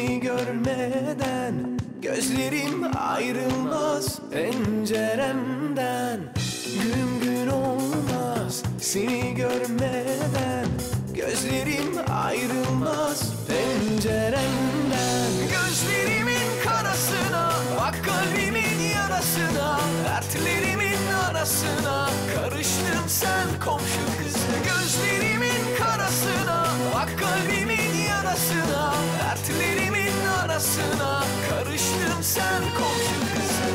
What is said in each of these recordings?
Seni görmeden gözlerim ayrılmaz penceremden. Gün gün olmaz seni görmeden gözlerim ayrılmaz penceremden. Gözlerimin karasına bak, kalbimin yarasına, dertlerimin arasına karıştın sen komşu kızı. Gözlerimin karasına bak, kalbimin yarasına, dertlerimin arasına karıştın sen komşu kızı.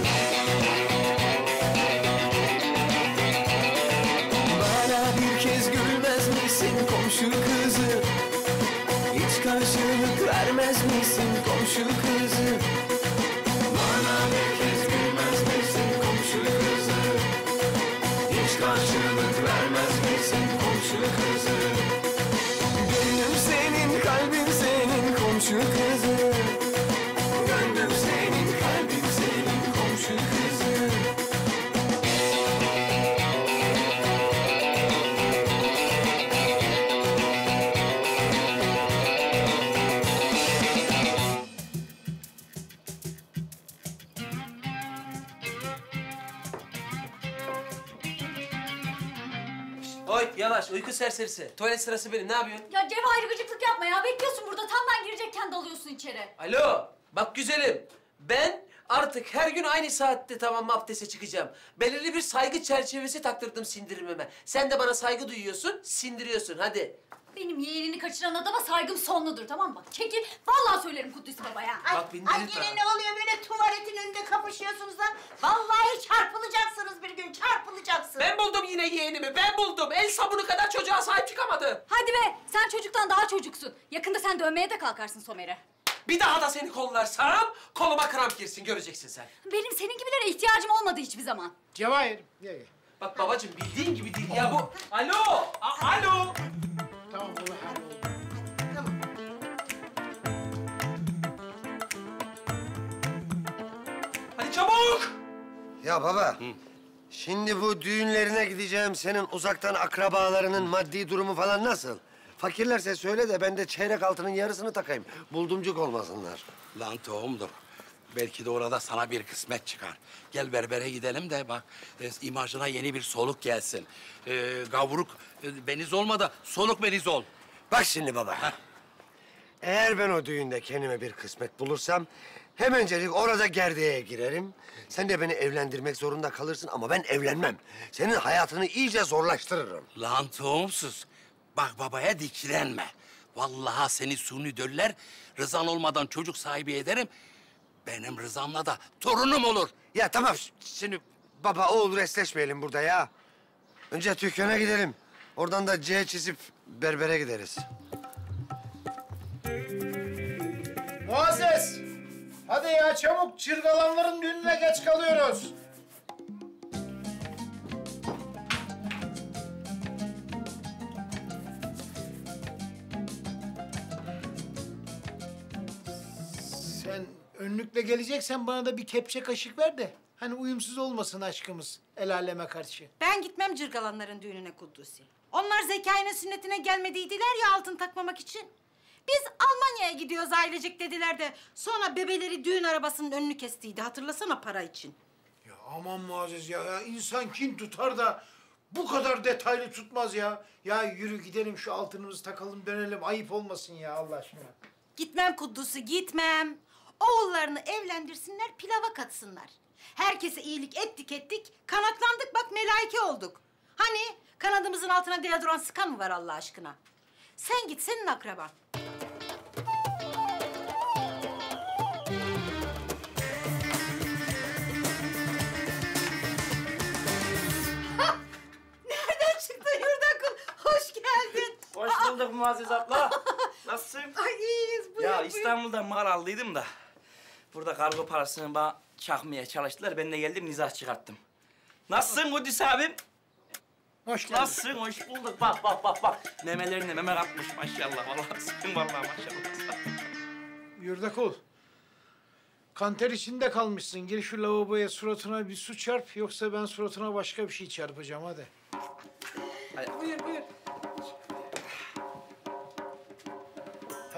Bana bir kez gülmez misin komşu kızı? Hiç karşılık vermez misin komşu kızı? Bana bir kez gülmez misin komşu kızı? Hiç karşılık vermez misin komşu kızı? Gönlüm senin, kalbim senin komşu kızı. Gönlüm senin, kalbim senin komşu kızı. Oy yavaş, uyku serserisi. Tuvalet sırası benim, ne yapıyorsun? Ya Cevahir, gıcıklık yapma ya. Bekliyorsun burada. Tam ben girecekken dalıyorsun içeri. Alo, bak güzelim. Ben artık her gün aynı saatte tamam mı abdeste çıkacağım. Belirli bir saygı çerçevesi taktırdım sindirimime. Sen de bana saygı duyuyorsun, sindiriyorsun. Hadi. Benim yeğenini kaçıran adama saygım sonludur, tamam mı? Çekil. Vallahi söylerim Kudüs'ü babaya. Bak beni Ay delirtme. yine ne oluyor böyle tuvaletin önünde kapışıyorsunuz lan? Vallahi çarpılacaksınız bir gün, çarpılacaksınız. Ben buldum yine yeğenimi, ben buldum. El sabunu kadar çocuğa sahip çıkamadı. Hadi be, sen çocuktan daha çocuksun. Yakında sen dövmeye de kalkarsın Somer'e. Bir daha da seni kollarsam koluma kramp girsin, göreceksin sen. Benim senin gibilere ihtiyacım olmadı hiçbir zaman. Cevahir. Ye. Bak babacığım bildiğin gibi değil ya bu. Alo, alo. Tamam bunu halloldu. Tamam. Hadi çabuk. Ya baba, şimdi bu düğünlerine gideceğim senin uzaktan akrabalarının maddi durumu falan nasıl? Fakirlerse söyle de ben de çeyrek altının yarısını takayım. Buldumcuk olmasınlar. Lan tohumdur. Belki de orada sana bir kısmet çıkar. Gel berbere gidelim de bak imajına yeni bir soluk gelsin. Gavruk beniz olma da soluk beniz ol. Bak şimdi baba. Eğer ben o düğünde kendime bir kısmet bulursam hemencelik orada gerdeğe girerim. Sen de beni evlendirmek zorunda kalırsın ama ben evlenmem. Senin hayatını iyice zorlaştırırım. Lan tohumsuz. Bak babaya diklenme. Vallahi seni suni döller. Rızan olmadan çocuk sahibi ederim. Benim rızamla da torunum olur. Ya tamam şimdi baba oğul resleşmeyelim burada ya. Önce dükkana gidelim. Oradan da C çizip berbere gideriz. Muazzez! Hadi ya çabuk, çırgalanların düğününe geç kalıyoruz. Sen önlükle geleceksen bana da bir kepçe kaşık ver de... hani uyumsuz olmasın aşkımız el aleme karşı. Ben gitmem cırgalanların düğününe Kudüs'ü. Onlar Zekai'nin sünnetine gelmediydiler ya altın takmamak için. Biz Almanya'ya gidiyoruz ailecek dediler de... sonra bebeleri düğün arabasının önünü kestiydi. Hatırlasana para için. Ya aman Muazzez ya insan kin tutar da bu kadar detaylı tutmaz ya. Ya yürü gidelim şu altınımızı takalım dönelim, ayıp olmasın ya Allah aşkına. Gitmem Kudüs'ü, gitmem. Oğullarını evlendirsinler, pilava katsınlar. Herkese iyilik ettik, kanatlandık bak melaike olduk. Hani kanadımızın altına deodorant sıkan mı var Allah aşkına? Sen git, senin akraban. Nereden çıktın Yurdakul? Hoş geldin. Hoş bulduk Muazzez abla. Nasılsın? Ay iyiyiz, buyur, Ya buyur. İstanbul'da mal aldıydım da... burada kargo parasını bana çakmaya çalıştılar. Ben de geldim, nizah çıkarttım. Nasılsın Kudüs abim? Hoş geldin. Nasılsın? Hoş bulduk. Bak. Memelerine meme katmış maşallah. Vallahi sıkın vallahi maşallah. Yurdakul. Kanter içinde kalmışsın. Gir şu lavaboya, suratına bir su çarp. Yoksa ben suratına başka bir şey çarpacağım, hadi. Buyur.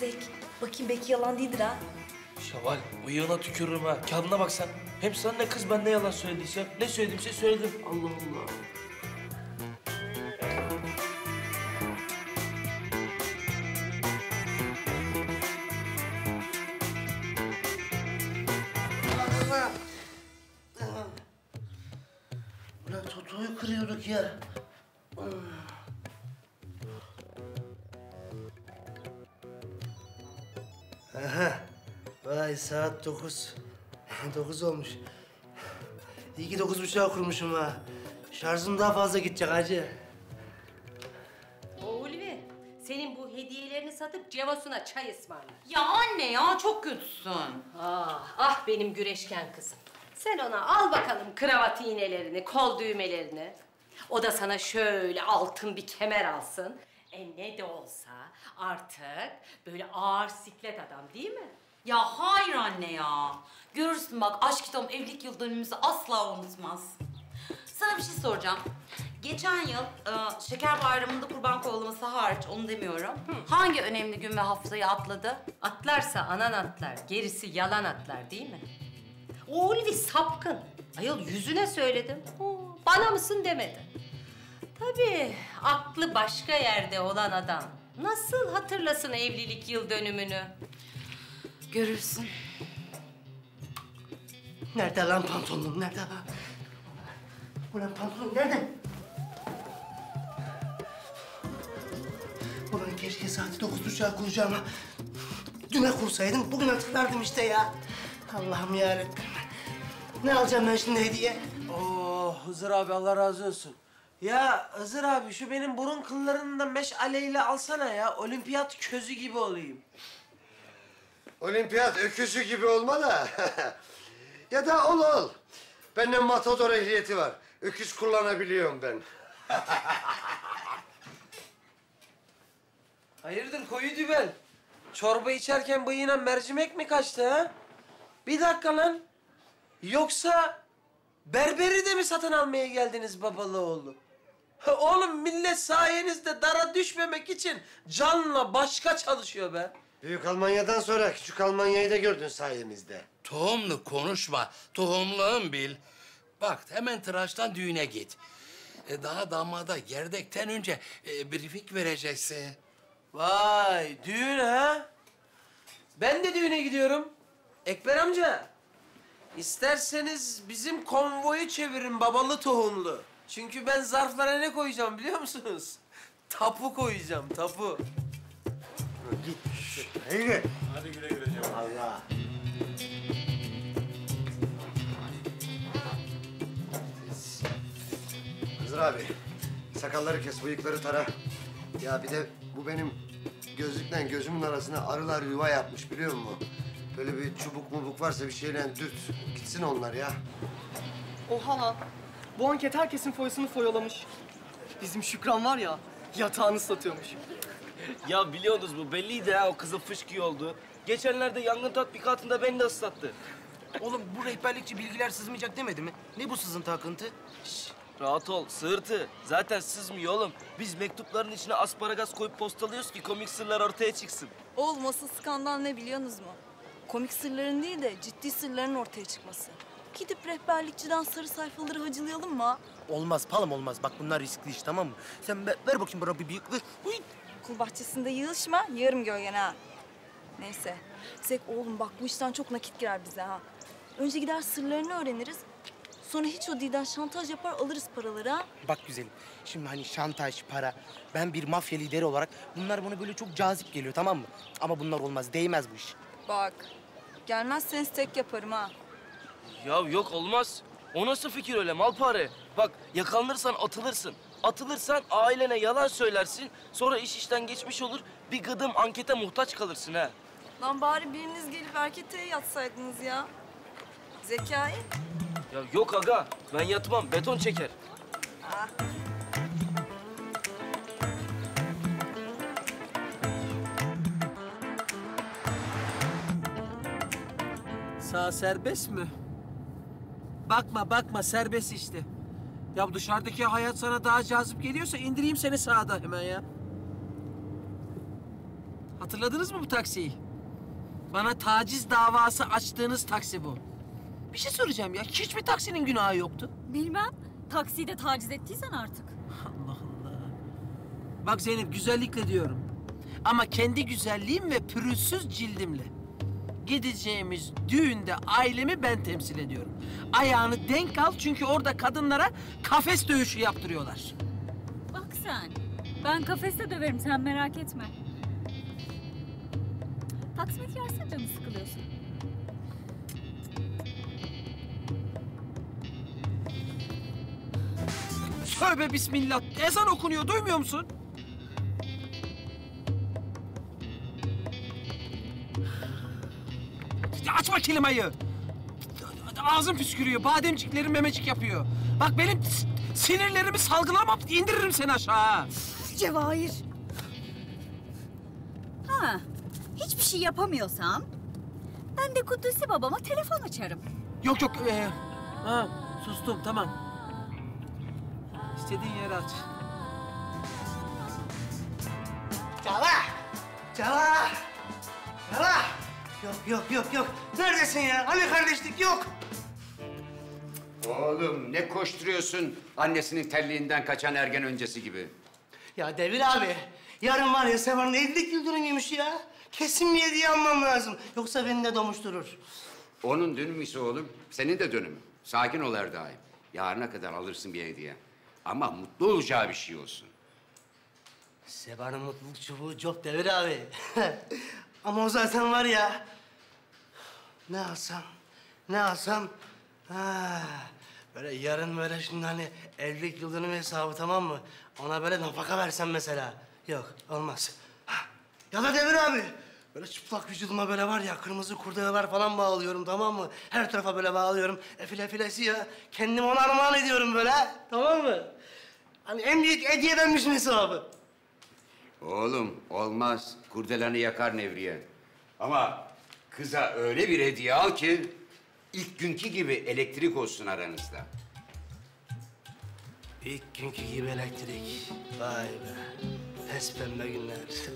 Zek, bakayım belki yalan değildir ha. Şevval, bıyığına tükürürüm ha. Kağıdına bak sen. Hem sana ne kız ben ne yalan söylediysem, ne söyledimse söyledim. Allah Allah. Ulan Toto'yu kırıyorduk ya. Aha. Vay saat 9. 9 olmuş. İyi ki 9.30'a kurmuşum ha. Şarjım daha fazla gidecek hacı. Ulvi, senin bu hediyelerini satıp Cevas'ına çay ısmarla. Ya anne ya çok kötüsün. Ah benim güreşken kızım. Sen ona al bakalım kravat iğnelerini, kol düğmelerini. O da sana şöyle altın bir kemer alsın. Ne de olsa artık böyle ağır siklet adam değil mi? Ya hayır anne ya. Görürsün bak aşk kitabım evlilik yıl dönümümüzü asla unutmaz. Sana bir şey soracağım. Geçen yıl Şeker Bayramı'nda kurban kovalaması hariç onu demiyorum. Hangi önemli gün ve haftayı atladı? Atlarsa anan atlar, gerisi yalan atlar değil mi? O Ulvi sapkın. Ayol yüzüne söyledim. Bana mısın demedi. Tabii aklı başka yerde olan adam nasıl hatırlasın evlilik yıl dönümünü? Görürsün. Nerede lan pantolonum? Nerede lan? Ulan pantolon nerede? Ulan keşke saati 9.30'a kuracağıma düne kursaydım. Bugün hatırlardım işte ya. Allah'ım yarabbim. Ne alacağım ben şimdi hediye? Hızır abi Allah razı olsun. Ya Hızır abi şu benim burun kıllarını da meşaleyle alsana ya. Olimpiyat közü gibi olayım. Olimpiyat öküzü gibi olma da. Ya da ol. Bende matador ehliyeti var. Öküz kullanabiliyorum ben. Hayırdır koyu dübel? Çorba içerken bıyığına mercimek mi kaçtı ha? Bir dakika lan. Yoksa berberi de mi satın almaya geldiniz babalı oğlu? Oğlum millet sayenizde dara düşmemek için canla başka çalışıyor be. Büyük Almanya'dan sonra küçük Almanya'yı da gördün sayemizde. Tohumlu konuşma, tohumluğun bil. Bak hemen tıraştan düğüne git. Daha damada gerdekten önce briefing vereceksin. Vay düğün ha? Ben de düğüne gidiyorum. Ekber amca. İsterseniz bizim konvoyu çevirin babalı tohumlu. Çünkü ben zarflara ne koyacağım biliyor musunuz? Tapu koyacağım, tapu. Git. Haydi. Hadi güle güle Cemal. Allah. Hızır abi, sakalları kes, bıyıkları tara. Ya bir de bu benim gözlükle gözümün arasına arılar yuva yapmış biliyor musun? Böyle bir çubuk mubuk varsa bir şeyle dürt. Gitsin onlar ya. Oha lan. Bu anket herkesin foyasını foyalamış. Bizim Şükran var ya, yatağını satıyormuş. Ya biliyorsunuz bu belliydi ha o kızın fışkı oldu. Geçenlerde yangın tatbikatında beni de ıslattı. Oğlum bu rehberlikçi bilgiler sızmayacak demedi mi? Ne bu sızıntı akıntı? Rahat ol, sığırtı. Zaten sızmıyor oğlum. Biz mektupların içine asparagas koyup postalıyoruz ki komik sırlar ortaya çıksın. Oğlum asıl skandal ne biliyorsunuz mu? Komik sırların değil de ciddi sırların ortaya çıkması. Gidip rehberlikçiden sarı sayfaları hacılayalım mı? Olmaz palam olmaz. Bak bunlar riskli iş tamam mı? Sen ver bakayım bana bir bıyıklı. Huy. Okul bahçesinde yığılışma, yarım gölgene ha. Neyse. Zek oğlum bak bu işten çok nakit girer bize ha. Önce gider sırlarını öğreniriz. Sonra hiç o değilden şantaj yapar alırız paraları ha. Bak güzelim. Şimdi hani şantaj, para. Ben bir mafya lideri olarak bunlar bana böyle çok cazip geliyor tamam mı? Ama bunlar olmaz. Değmez bu iş. Bak. Gelmezseniz tek yaparım ha. Ya yok olmaz. O nasıl fikir öyle malpare? Bak yakalanırsan atılırsın. Atılırsan ailene yalan söylersin. Sonra iş işten geçmiş olur. Bir gıdım ankete muhtaç kalırsın ha. Lan bari biriniz gelip erketeye yatsaydınız ya. Zekai. Ya yok aga. Ben yatmam. Beton çeker. Ah. Sağ serbest mi? Bakma serbest işte. Ya dışarıdaki hayat sana daha cazip geliyorsa indireyim seni sağda hemen ya. Hatırladınız mı bu taksiyi? Bana taciz davası açtığınız taksi bu. Bir şey soracağım ya. Hiç mi taksinin günahı yoktu? Bilmem. Taksiyi de taciz ettiysen artık. Allah Allah. Bak Zeynep, güzellikle diyorum. Ama kendi güzelliğim ve pürüzsüz cildimle. Gideceğimiz düğünde ailemi ben temsil ediyorum. Ayağını denk al, çünkü orada kadınlara kafes dövüşü yaptırıyorlar. Bak sen. Ben kafeste döverim, sen merak etme. Taksimetre versene, canı sıkılıyorsun. Tövbe bismillah. Ezan okunuyor, duymuyor musun? Açma klimayı. Ağzım püskürüyor, bademciklerim memecik yapıyor. Bak benim sinirlerimi salgılamam, indiririm seni aşağı. Cevahir. Ha, hiçbir şey yapamıyorsam ben de Kudüs'ü babama telefon açarım. Yok. Ha, sustum, tamam. İstediğin yeri aç. Cevah! Yok. Neredesin ya? Hani kardeşlik yok? Oğlum ne koşturuyorsun annesinin terliğinden kaçan ergen öncesi gibi? Ya Devir abi, yarın var ya Seval'ın evlilik yıl dönümüymüş ya. Kesin bir hediye almam lazım. Yoksa beni de domuşturur. Onun dönümü ise oğlum, senin de dönümü. Sakin ol Erdaim. Yarına kadar alırsın bir hediye. Ama mutlu olacağı bir şey olsun. Seval'ın mutluluk çubuğu çok Devir abi. Ama o zaten var ya... Ne alsam? Ha, böyle yarın böyle şimdi hani evlilik yıl dönümü hesabı, tamam mı? Ona böyle nafaka versem mesela. Yok, olmaz. Ha, ya da Devir abi, böyle çıplak vücuduma böyle var ya kırmızı kurdeleler falan bağlıyorum, tamam mı? Her tarafa böyle bağlıyorum. Filesi ya. Kendimi ona armağan ediyorum böyle, tamam mı? Hani en büyük hediyedenmişim hesabı. Oğlum olmaz. Kurdelerini yakar Nevriye. Ama kıza öyle bir hediye al ki... ...ilk günkü gibi elektrik olsun aranızda. İlk günkü gibi elektrik. Vay be. Pes pembe günler.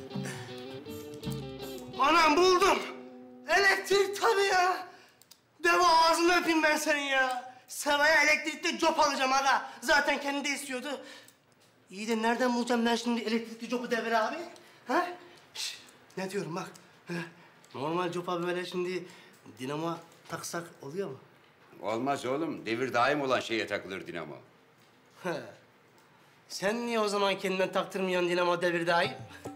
Anam buldum. Elektrik tabii ya. Deva ağzını öpeyim ben senin ya. Seva'ya elektrikli cop alacağım aga. Zaten kendi de istiyordu. İyi de nereden bulacağım ben şimdi elektrikli copu Devir abi? Ha? Şişt, ne diyorum bak. Normal copa böyle şimdi dinamo taksak oluyor mu? Olmaz oğlum. Devir daim olan şeye takılır dinamo. Sen niye o zaman kendinden taktırmıyorsun dinamo Devir daim?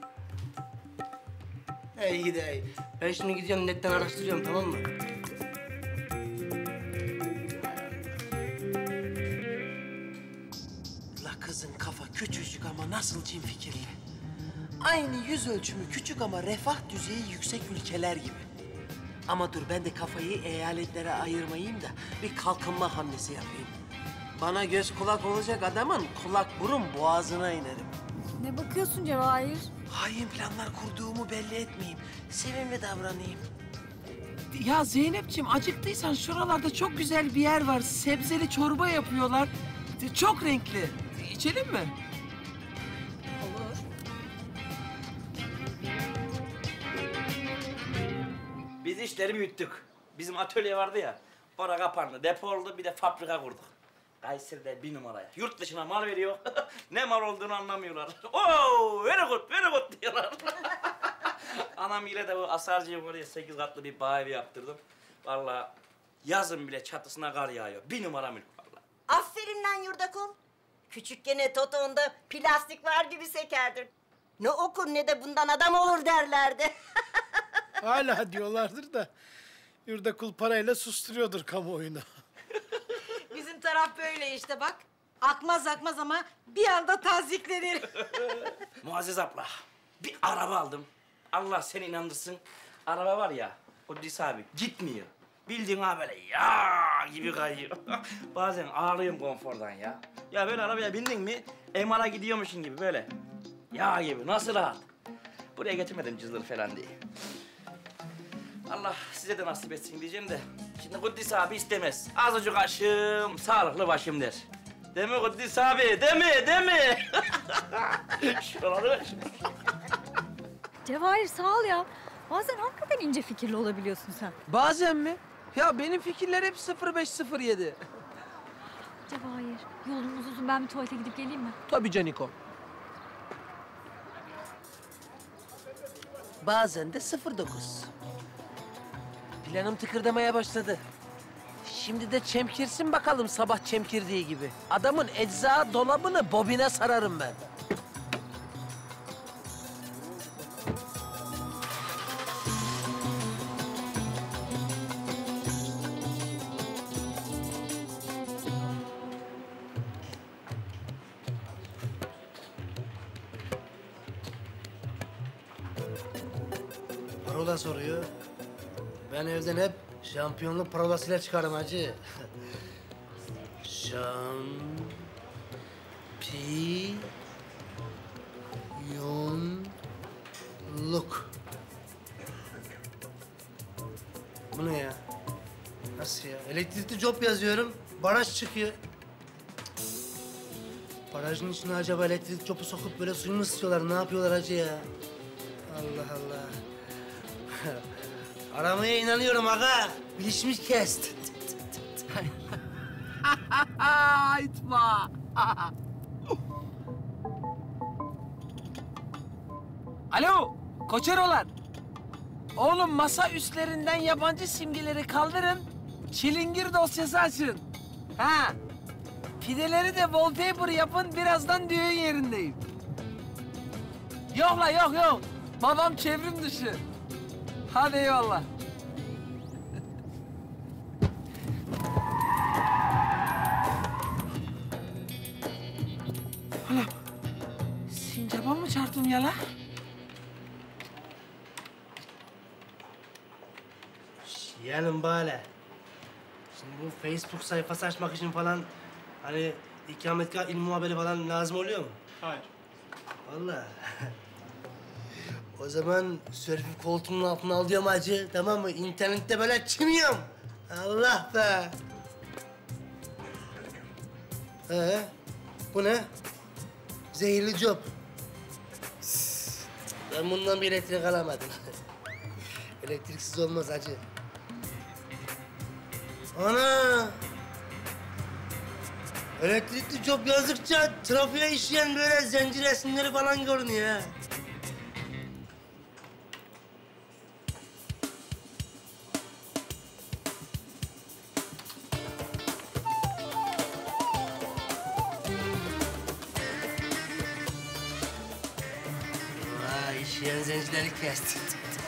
İyi gidi. Ben şimdi gidiyorum netten araştırıyorum, tamam mı? La kızın kafa küçücük ama nasıl cin fikirli. Aynı yüz ölçümü küçük ama refah düzeyi yüksek ülkeler gibi. Ama dur, ben de kafayı eyaletlere ayırmayayım da bir kalkınma hamlesi yapayım. Bana göz kulak olacak adamın kulak burun boğazına inerim. Ne bakıyorsun Cevahir? Hain planlar kurduğumu belli etmeyeyim. Sevimli davranayım. Ya Zeynepciğim, acıktıysan şuralarda çok güzel bir yer var. Sebzeli çorba yapıyorlar. Çok renkli. İçelim mi? Olur. Biz işleri büyüttük. Bizim atölye vardı ya, orada kapandı, depo oldu, bir de fabrika kurduk. Kayseri'de 1 numaraya. Yurt dışına mal veriyor. Ne mal olduğunu anlamıyorlar. Oo, very good diyorlar. Anam ile de bu Asarcı'ya oraya 8 katlı bir bağ evi yaptırdım. Vallahi yazın bile çatısına kar yağıyor. 1 numara mülk vallahi. Aferin lan Yurdakul. Küçükken Toto'nda plastik var gibi sekerdin. Ne okur ne de bundan adam olur derlerdi. Hala diyorlardır da Yurdakul parayla susturuyordur kamuoyunu. Bizim taraf böyle işte bak. Akmaz ama bir anda taziklenir. Muazzez abla, bir araba aldım. Allah seni inandırsın. Araba var ya, Kudüs abi gitmiyor. Bildiğin ha böyle ya gibi kayıyor. Bazen ağlıyorum konfordan ya. Ya böyle arabaya bindin mi, MR'a gidiyormuşsun gibi böyle. Ya gibi, nasıl rahat. Buraya getirmedim cızdır falan diye. Allah size de nasip etsin diyeceğim de. Şimdi Kudüs abi istemez. Azıcık aşım, sağlıklı başım der. Değil mi Kudüs abi? Değil mi? Şuraları ver. Cevahir sağ ol ya. Bazen hakikaten ince fikirli olabiliyorsun sen. Bazen mi? Ya benim fikirler hep 0507. Cevahir, yolumuz uzun. Ben bir tuvalete gidip geleyim mi? Tabii Caniko. Bazen de 09. Planım tıkırdamaya başladı. Şimdi de çemkirsin bakalım sabah çemkirdiği gibi. Adamın ecza dolabını bobine sararım ben. Parola soruyor. Ben evden hep şampiyonluk parolasıyla çıkarım hacı. Şampiyonluk. Bu ne ya? Nasıl ya? Elektrikli job yazıyorum, baraj çıkıyor. Barajın içine acaba elektrik jobu sokup böyle suyunu ısıtıyorlar, ne yapıyorlar hacı ya? Allah Allah. Aramaya inanıyorum aga. Bilişmiş kest. İtma. Alo, Koçerolar. Oğlum masa üstlerinden yabancı simgeleri kaldırın. Çilingir dosyası açın. Ha. Pideleri de wallpaper yapın. Birazdan düğün yerindeyim. Yok la yok. Babam çevrim dışı. Hadi eyvallah. Ulan, sincaba mı çarptım ya la? Yeğenim böyle. Şimdi bu Facebook sayfası açmak için falan hani ikametgah ilmi haberi falan lazım oluyor mu? Hayır. Vallahi. O zaman sörfü koltuğumun altına alıyorum hacı, tamam mı? İnternette böyle çimiyorum. Allah be. Bu ne? Zehirli job. Ben bundan bir elektrik alamadım. Elektriksiz olmaz hacı. Ana! Elektrikli job yazdıkça trafiğe işleyen böyle zincir resimleri falan görünüyor ha. Vay, işleyen zencileri kesti.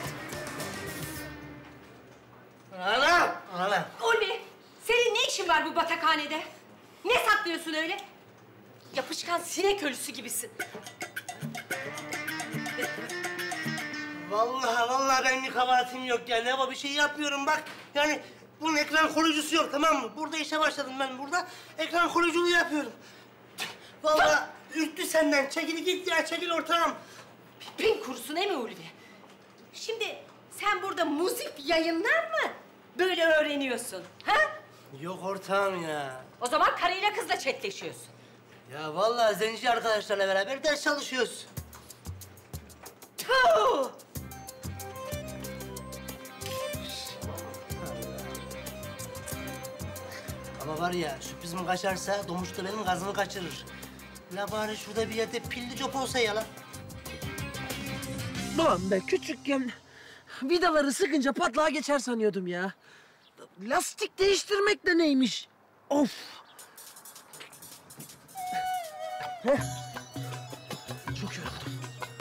Ana! Ulvi, senin ne işin var bu batakhanede? Ne saklıyorsun öyle? Yapışkan sinek ölüsü gibisin. Vallahi benim bir kabahatim yok ya. Ne var, bir şey yapmıyorum bak. Yani bunun ekran koruyucusu yok, tamam mı? Burada işe başladım ben burada. Ekran koruyuculuğu yapıyorum. Vallahi ürktü senden. Çekil git ya, çekil ortağım. Bin kurusun değil mi Ulvi? Şimdi sen burada müzik yayınlar mı böyle öğreniyorsun? Ha? Yok ortağım ya. O zaman karıyla kızla chatleşiyorsun. Ya vallahi zenci arkadaşlarla beraber ders çalışıyoruz. Tüh! Ama var ya, sürprizim kaçarsa Domuz da benim gazımı kaçırır. La bari şurada bir yerde pilli cop olsa ya la. Ulan be küçükken vidaları sıkınca patlağa geçer sanıyordum ya. Lastik değiştirmek de neymiş? Of! Heh. Çok yoruldum.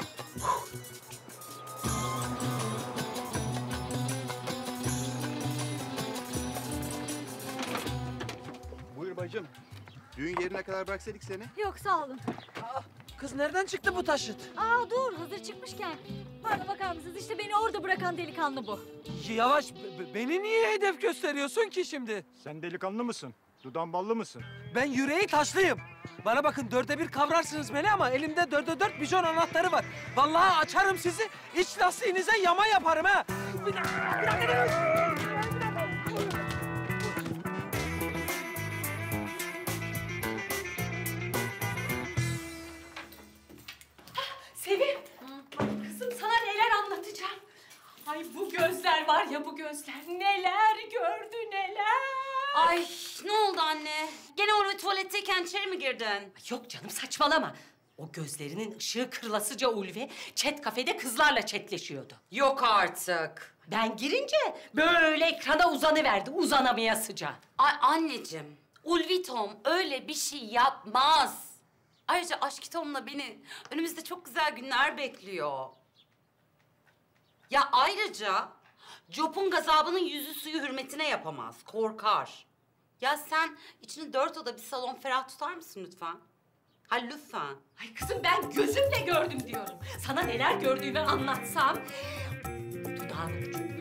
Buyur bacım. Düğün yerine kadar bıraksaydık seni. Yok sağ olun. Kız nereden çıktı bu taşıt? Aa dur hazır çıkmışken. Bana bakar mısınız? İşte beni orada bırakan delikanlı bu. Yavaş, beni niye hedef gösteriyorsun ki şimdi? Sen delikanlı mısın? Dudan ballı mısın? Ben yüreği taşlıyım. Bana bakın 4'e 1 kavrarsınız beni ama elimde 4'e 4 bijon anahtarı var. Vallahi açarım sizi, iç lastiğinize yama yaparım ha. Bir dakika. Sevim, kızım sana neler gözler var ya, bu gözler neler gördü neler. Ay ne oldu anne? Gene oraya tuvaletteyken içeri mi girdin? Yok canım, saçmalama. O gözlerinin ışığı kırılasıca Ulvi chat kafede kızlarla chatleşiyordu. Yok artık. Ben girince böyle ekrana uzanıverdi, uzanamayasıca. Ay anneciğim, Ulvi Tom öyle bir şey yapmaz. Ayrıca Aşk Tom'la beni önümüzde çok güzel günler bekliyor. Ya ayrıca Jop'un gazabının yüzü suyu hürmetine yapamaz, korkar. Ya sen içini 4 oda bir salon ferah tutar mısın lütfen? Ha lütfen. Ay kızım, ben gözümle gördüm diyorum. Sana neler gördüğümü anlatsam dudağını uçurur.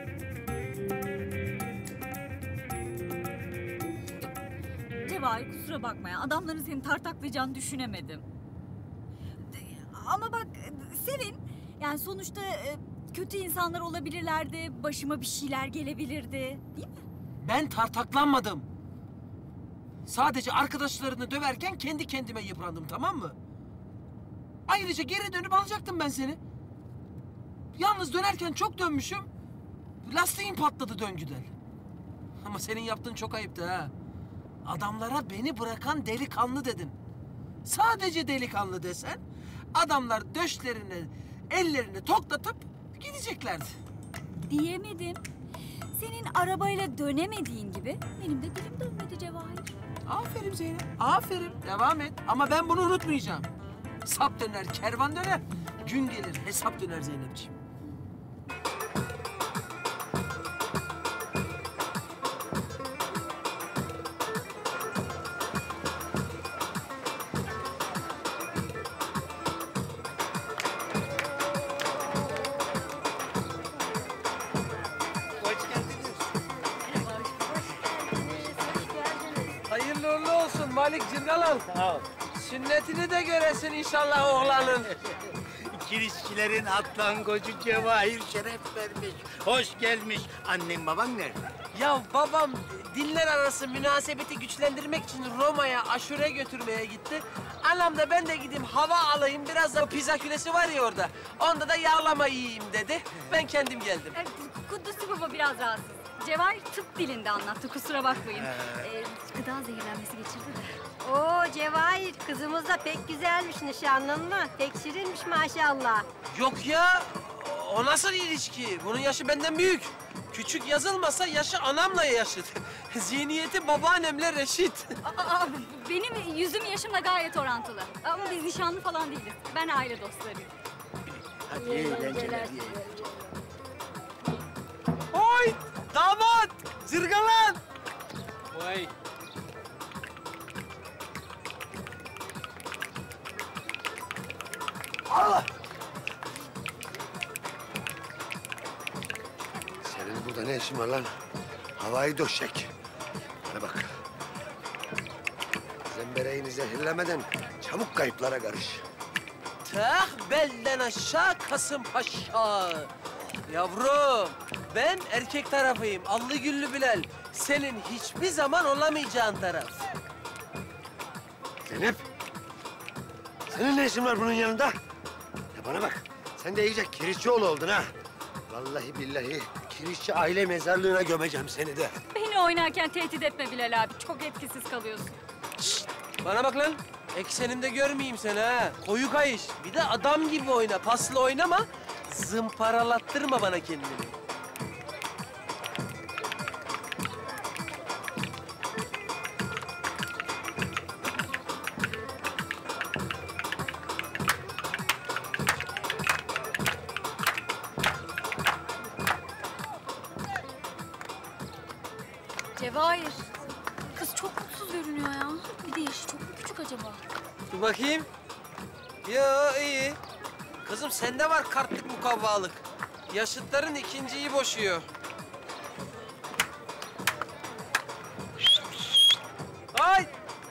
Cevahir kusura bakma ya. Adamların seni tartaklayacağını düşünemedim. Ama bak Sevin, yani sonuçta kötü insanlar olabilirlerdi. Başıma bir şeyler gelebilirdi. Değil mi? Ben tartaklanmadım. Sadece arkadaşlarını döverken kendi kendime yıprandım, tamam mı? Ayrıca geri dönüp alacaktım ben seni. Yalnız dönerken çok dönmüşüm. Lastiğim patladı döngüden. Ama senin yaptığın çok ayıptı ha. Adamlara beni bırakan delikanlı dedin. Sadece delikanlı desen, adamlar döşlerini, ellerini toklatıp gideceklerdi. Diyemedim. Senin arabayla dönemediğin gibi benim de dilim dönmedi Cevahir. Aferin Zeynep, aferin. Devam et. Ama ben bunu unutmayacağım. Sap döner, kervan döner. Gün gelir, hesap döner Zeynepciğim. Hayırlı uğurlu olsun Malik Cırgalan. Sağ ol. Sünnetini de göresin inşallah oğlanın. Kirişçilerin atlangocu Cevahir şeref vermiş. Hoş gelmiş. Annen baban nerede? Ya babam dinler arası münasebeti güçlendirmek için Roma'ya aşure götürmeye gitti. Anam da ben de gideyim hava alayım, biraz da pizza külesi var ya orada. Onda da yağlama yiyeyim dedi. Ben kendim geldim. Kudüs'ü baba biraz rahatsız. Cevahir tıp dilinde anlattı, kusura bakmayın. Gıda zehirlenmesi geçirdi de. Oo Cevahir, kızımız da pek güzelmiş, nişanlın mı? Pek şirinmiş maşallah. Yok ya, o nasıl ilişki? Bunun yaşı benden büyük. Küçük yazılmasa yaşı anamla yaşıt. Zihniyeti babaannemle reşit. Benim yüzüm yaşımla gayet orantılı. Ama biz nişanlı falan değiliz. Ben aile dostlarıyım. Hadi iyi eğlenceler. Oy! Damat! Zırgalan! Vay. Allah! Senin burada ne işin var lan? Havayı döşek. Bana bak. Zembereğini zehirlemeden çabuk kayıplara karış. Tah belden aşağı Kasımpaşa. Yavrum, ben erkek tarafıyım. Allı güllü Bilal. Senin hiçbir zaman olamayacağın taraf. Zeynep. Senin ne işin var bunun yanında? Ya bana bak. Sen de iyice kirişçioğlu oldun ha. Vallahi billahi kirişçi aile mezarlığına gömeceğim seni de. Beni oynarken tehdit etme Bilal abi. Çok etkisiz kalıyorsun. Bana bak lan. Eksenimde görmeyeyim seni ha. Koyu kayış. Bir de adam gibi oyna. Paslı oynama. Zımparalattırma bana kendini. Cevahir, kız çok mutsuz görünüyor ya. Bir de yaşı çok mu küçük acaba? Dur bakayım. Yo iyi. Kızım sende var kartlık mukavvalık. Yaşıtların ikinciyi boşuyor. Ay!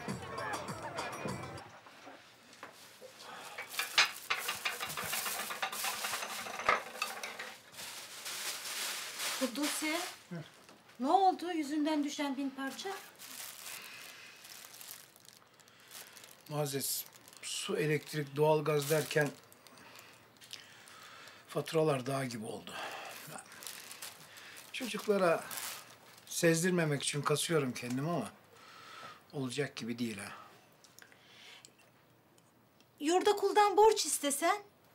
Kudüs'e ne oldu? Yüzünden düşen 1000 parça. Muazzez, su, elektrik, doğalgaz derken faturalar dağ gibi oldu. Çocuklara sezdirmemek için kasıyorum kendimi ama olacak gibi değil ha. Yurdakul'dan borç istesen?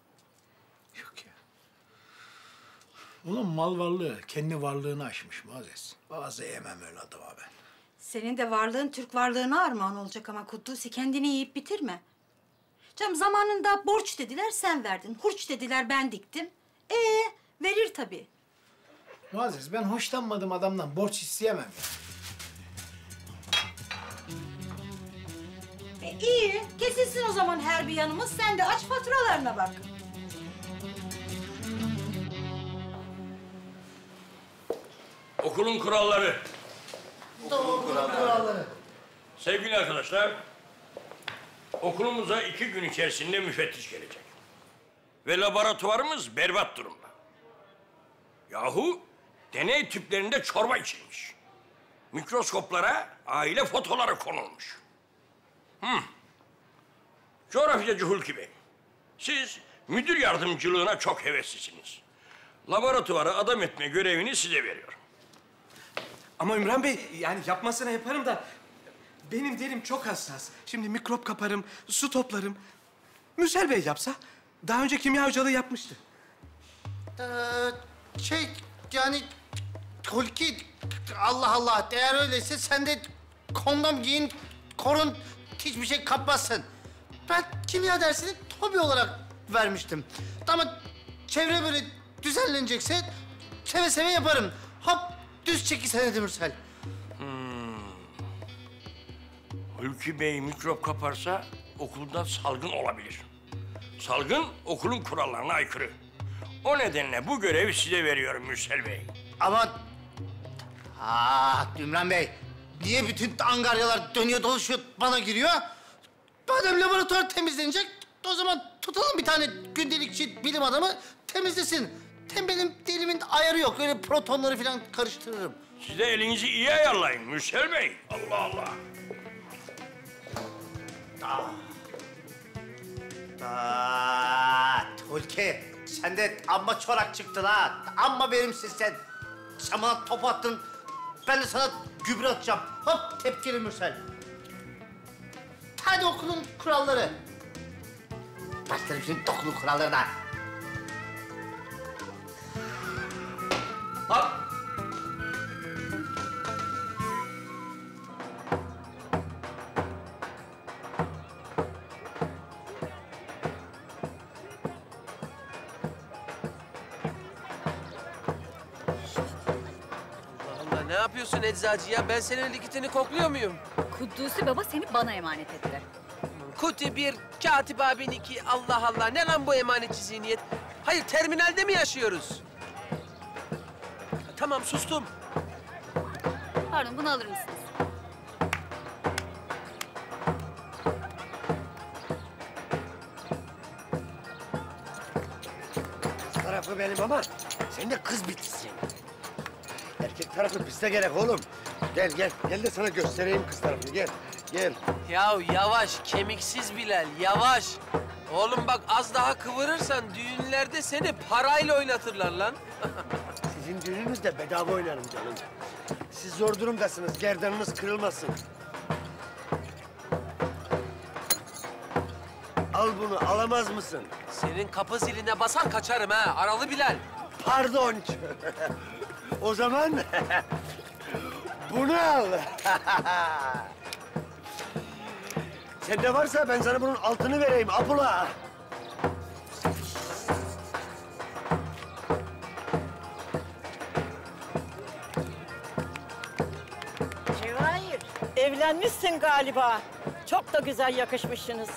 Onun mal varlığı kendi varlığını aşmış Muazzez. Bazı yemem öyle adama ben. Senin de varlığın Türk varlığına armağan olacak ama Kuddusi kendini yiyip bitirme. Canım zamanında borç dediler sen verdin. Hurç dediler ben diktim. Verir tabii. Muazzez ben hoşlanmadığım adamdan borç isteyemem ya. İyi kesilsin o zaman her bir yanımız. Sen de aç faturalarına bak. Okulun kuralları. Okulun kuralları. Sevgili arkadaşlar, okulumuza 2 gün içerisinde müfettiş gelecek. Ve laboratuvarımız berbat durumda. Yahu deney tüplerinde çorba içilmiş. Mikroskoplara aile fotoları konulmuş. Coğrafyacı Hulki Bey, siz müdür yardımcılığına çok heveslisiniz. Laboratuvarı adam etme görevini size veriyorum. Ama Ümran Bey, yani yapmasına yaparım da... benim derim çok hassas. Şimdi mikrop kaparım, su toplarım. Mürsel Bey yapsa, daha önce kimya hocalığı yapmıştı. Yani Hulki, Allah Allah, eğer öyleyse sen de kondom giyin, korun, hiçbir şey kapmazsın. Ben kimya dersini hobi olarak vermiştim. Ama çevre böyle düzenlenecekse seve seve yaparım. Hop, düz çekilsene de Mürsel. Hulki Bey mikrop kaparsa okulda salgın olabilir. Salgın okulun kurallarına aykırı. O nedenle bu görevi size veriyorum Mürsel Bey. Ama... Ümran Bey, niye bütün angaryalar dönüyor dolaşıyor bana giriyor? Madem laboratuvar temizlenecek, o zaman tutalım bir tane gündelikçi bilim adamı temizlesin. Hem benim dilimin ayarı yok, öyle protonları falan karıştırırım. Siz de elinizi iyi ayarlayın Mürsel Bey. Allah Allah. Hulki, sen de amma çorak çıktın ha. Amma verimsiz sen. Sen bana top attın, ben de sana gübre atacağım. Hop, tepkili Mürsel. Hadi okulun kuralları. Başlarım şimdi okulun kurallarına. Hop. Ne yapıyorsun eczacı ya? Ben senin likitini kokluyor muyum? Kuddusi baba seni bana emanet etti. Kuti bir, Katip abin iki. Allah Allah. Ne lan bu emanetçi zihniyet? Hayır, terminalde mi yaşıyoruz? Tamam, sustum. Pardon, bunu alır mısınız? Kız tarafı benim ama sen de kız bitsin. Erkek tarafı bizde gerek oğlum. Gel gel, gel de sana göstereyim kız tarafını. Gel, gel. Ya yavaş, kemiksiz Bilal, yavaş. Oğlum bak az daha kıvırırsan düğünlerde seni parayla oynatırlar lan. Sizin düğününüzde bedava oynarım canım. Siz zor durumdasınız, gerdanınız kırılmasın. Al bunu, alamaz mısın? Senin kapı ziline basar kaçarım ha, aralı Bilal. Pardon. O zaman bunu al. Sende varsa ben sana bunun altını vereyim Apula. Cevahir, evlenmişsin galiba. Çok da güzel yakışmışsınız.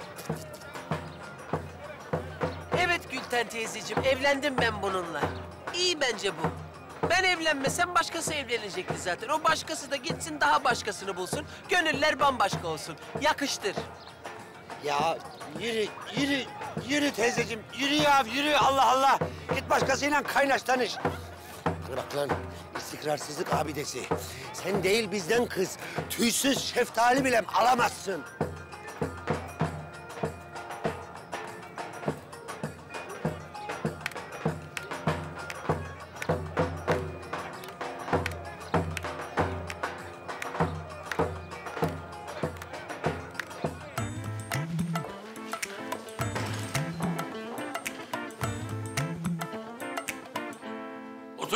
Evet Gülten teyzeciğim, evlendim ben bununla. İyi bence bu. Ben evlenmesem başkası evlenecekti zaten. O başkası da gitsin daha başkasını bulsun. Gönüller bambaşka olsun. Yakıştır. Ya yürü teyzeciğim. Yürü ya, yürü. Allah Allah. Git başkasıyla kaynaş, tanış. Bana bak lan, istikrarsızlık abidesi. Sen değil bizden kız. Tüysüz şeftali bile alamazsın.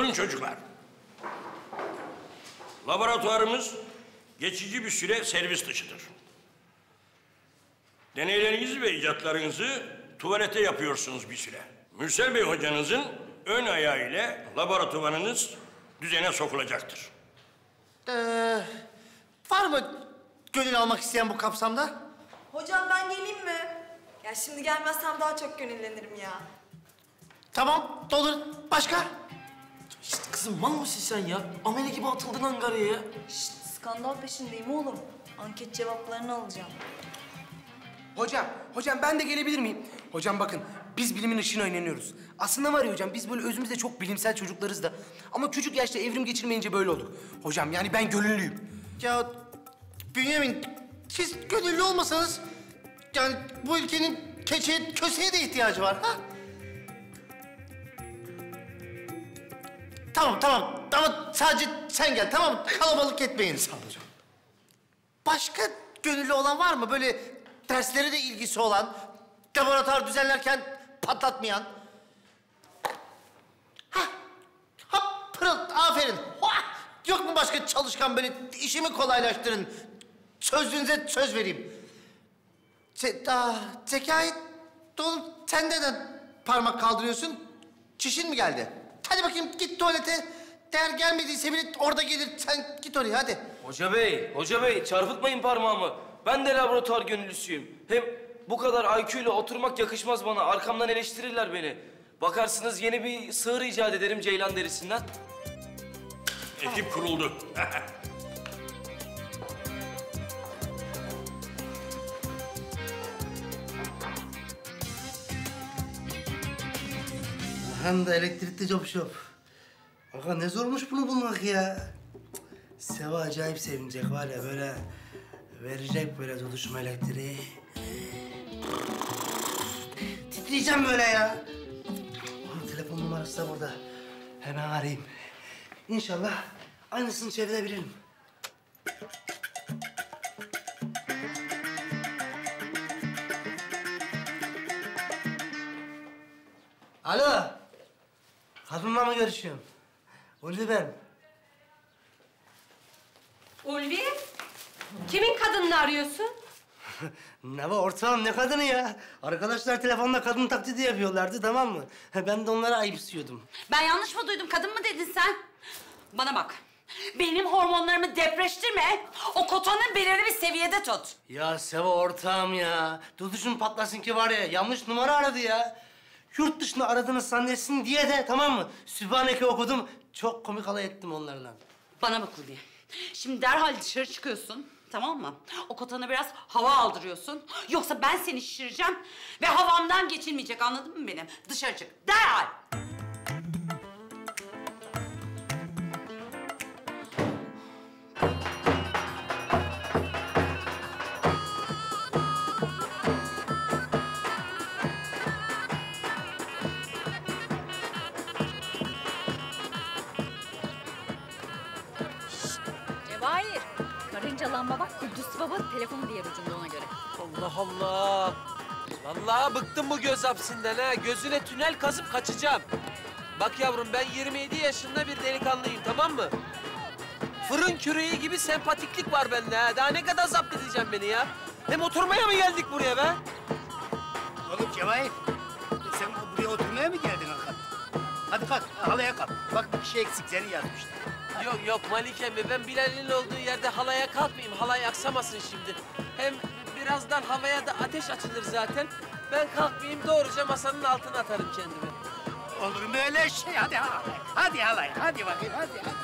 Bakın çocuklar. Laboratuvarımız geçici bir süre servis dışıdır. Deneylerinizi ve icatlarınızı tuvalete yapıyorsunuz bir süre. Mürsel Bey hocanızın ön ayağı ile laboratuvarınız düzene sokulacaktır. Var mı gönül almak isteyen bu kapsamda? Hocam ben geleyim mi? Ya şimdi gelmezsem daha çok gönüllenirim ya. Tamam, olur. Başka? Şişt kızım mal mısın sen ya? Amele gibi atıldın Ankara'ya ya. Şşt, skandal peşindeyim oğlum. Anket cevaplarını alacağım. Hocam ben de gelebilir miyim? Hocam bakın, biz bilimin ışığına inanıyoruz. Aslında var ya hocam, biz böyle özümüzde çok bilimsel çocuklarız da. Ama küçük yaşta evrim geçirmeyince böyle olduk. Hocam yani ben gönüllüyüm. Ya Bünyamin, siz gönüllü olmasanız... yani bu ülkenin keçeye, köseğe de ihtiyacı var, ha? Tamam. Ama sadece sen gel, tamam mı? Kalabalık etmeyin. Sağ ol hocam. Başka gönüllü olan var mı? Böyle derslere de ilgisi olan, laboratuvar düzenlerken patlatmayan. Ha, pırıl, aferin. Yok mu başka çalışkan böyle işimi kolaylaştırın? Sözünüze söz vereyim. Zekai, oğlum sen neden parmak kaldırıyorsun? Çişin mi geldi? Hadi bakayım git tuvalete. Değer gelmediyse bile orada gelir. Sen git oraya hadi. Hoca bey çarpıtmayın parmağımı. Ben de laboratuvar gönüllüsüyüm. Hem bu kadar IQ ile oturmak yakışmaz bana. Arkamdan eleştirirler beni. Bakarsınız yeni bir sığır icat ederim ceylan derisinden. Ekip kuruldu. Hem de elektrikli job shop. Aga ne zormuş bunu bulmak ya. Seva acayip sevinecek var ya böyle verecek böyle tutuşma elektriği. Titreyeceğim böyle ya. Onun telefon numarası da burada. Hemen arayayım. İnşallah aynısını çevirebilirim. Alo. Kadınla mı görüşüyorum? Ulvi ben. Ulvi, kimin kadınını arıyorsun? Ne var ortağım ne kadını ya? Arkadaşlar telefonla kadın taklidi yapıyorlardı tamam mı? Ben de onlara ayıpsıyordum. Ben yanlış mı duydum? Kadın mı dedin sen? Bana bak. Benim hormonlarımı depreştirme. O kotonun belirli bir seviyede tut. Ya Seva ortağım ya. Duduşun patlasın ki var ya yanlış numara aradı ya. Yurt dışında aradığını zannetsin diye de tamam mı? Sübhaneke okudum. Çok komik alay ettim onlarla. Bana bak Ulvi. Şimdi derhal dışarı çıkıyorsun. Tamam mı? O kotana biraz hava aldırıyorsun. Yoksa ben seni şişireceğim ve havamdan geçilmeyecek. Anladın mı beni? Dışarı çık. Derhal. Cevahir, karınca lamba bak, Kudüs Baba telefonu diğer ucunda ona göre. Allah Allah. Vallahi bıktım bu göz hapsinden ha. Gözüne tünel kazıp kaçacağım. Bak yavrum ben 27 yaşında bir delikanlıyım tamam mı? Fırın küreği gibi sempatiklik var bende ha. Daha ne kadar zapt edeceğim beni ya? Hem oturmaya mı geldik buraya be? Oğlum Cevahir, sen buraya oturmaya mı geldin Hakan? Hadi kalk, halaya kalk. Bak bir kişi eksik, seni yazmışlar. Yok Malike mi? Ben Bilal'in olduğu yerde halaya kalkmayayım. Halay aksamasın şimdi. Hem birazdan havaya da ateş açılır zaten. Ben kalkmayayım doğruca masanın altına atarım kendimi. Olur mu öyle şey? Hadi halaya. Hadi halaya. Hadi bakayım. Hadi.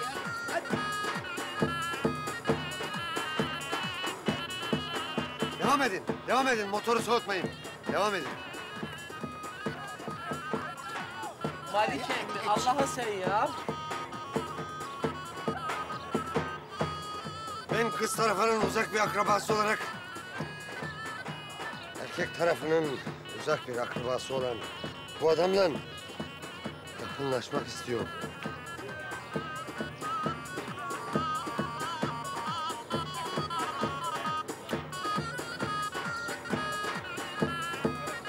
Devam edin. Motoru soğutmayın. Devam edin. Malike mi? Allah'a sen ya. Ben kız tarafının uzak bir akrabası olarak... erkek tarafının uzak bir akrabası olan bu adamla yakınlaşmak istiyorum.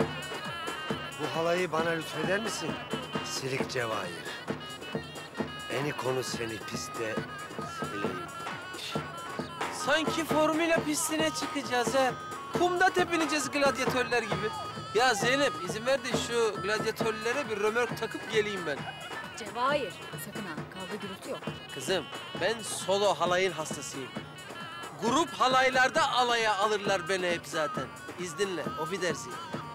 Bu halayı bana lütfeder misin? Silik Cevahir. Eni konu seni piste söyleyeyim. Sanki Formula pistine çıkacağız ha. Kumda tepineceğiz gladyatörler gibi. Ya Zeynep izin ver de şu gladyatörlere bir römork takıp geleyim ben. Cevahir, sakın ha. Kavga gürültü yok. Kızım ben solo halayın hastasıyım. Grup halaylarda alaya alırlar beni hep zaten. İzninle, o bir dersi.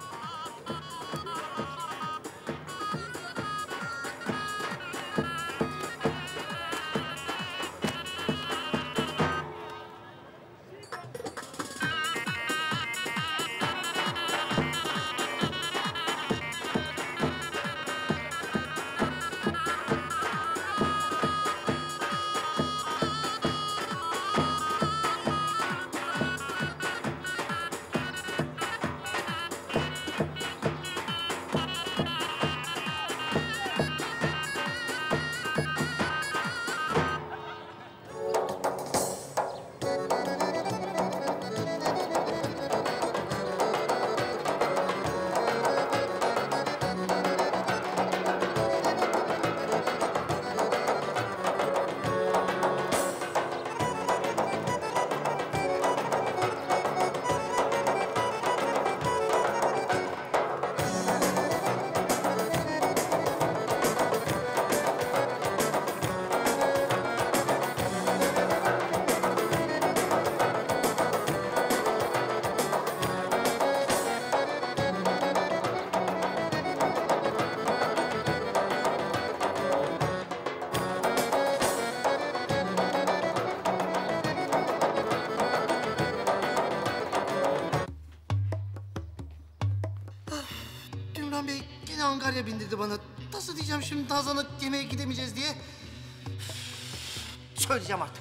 Ümran Bey yine Angarya bindirdi bana. Nasıl diyeceğim şimdi Nazan'a yemeğe gidemeyeceğiz diye? Söyleyeceğim artık.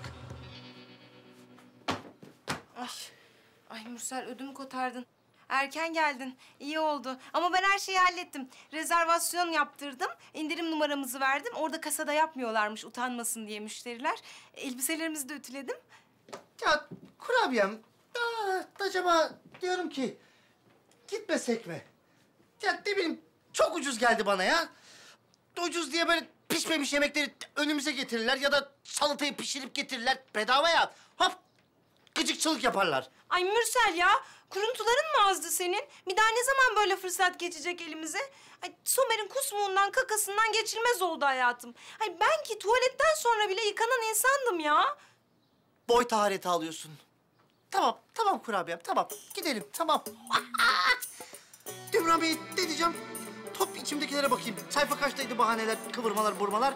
Ay Mürsel ödümü kotardın. Erken geldin. İyi oldu. Ama ben her şeyi hallettim. Rezervasyon yaptırdım. İndirim numaramızı verdim. Orada kasada yapmıyorlarmış utanmasın diye müşteriler. Elbiselerimizi de ütüledim. Ya kurabiyem, acaba diyorum ki gitmesek mi? Ya ne bileyim çok ucuz geldi bana ya. Ucuz diye böyle pişmemiş yemekleri önümüze getirirler ya da salatayı pişirip getirirler bedava ya. Hop gıcıkçılık yaparlar. Ay Mürsel ya, kuruntuların mı azdı senin? Bir daha ne zaman böyle fırsat geçecek elimize? Ay Somer'in kusmuğundan, kakasından geçilmez oldu hayatım. Ay ben ki tuvaletten sonra bile yıkanan insandım ya. Boy tahareti alıyorsun. Tamam, tamam kurabiyem, tamam. Gidelim, tamam. Dümran Bey, ne diyeceğim? Top içimdekilere bakayım. Sayfa kaçtaydı bahaneler, kıvırmalar, burmalar?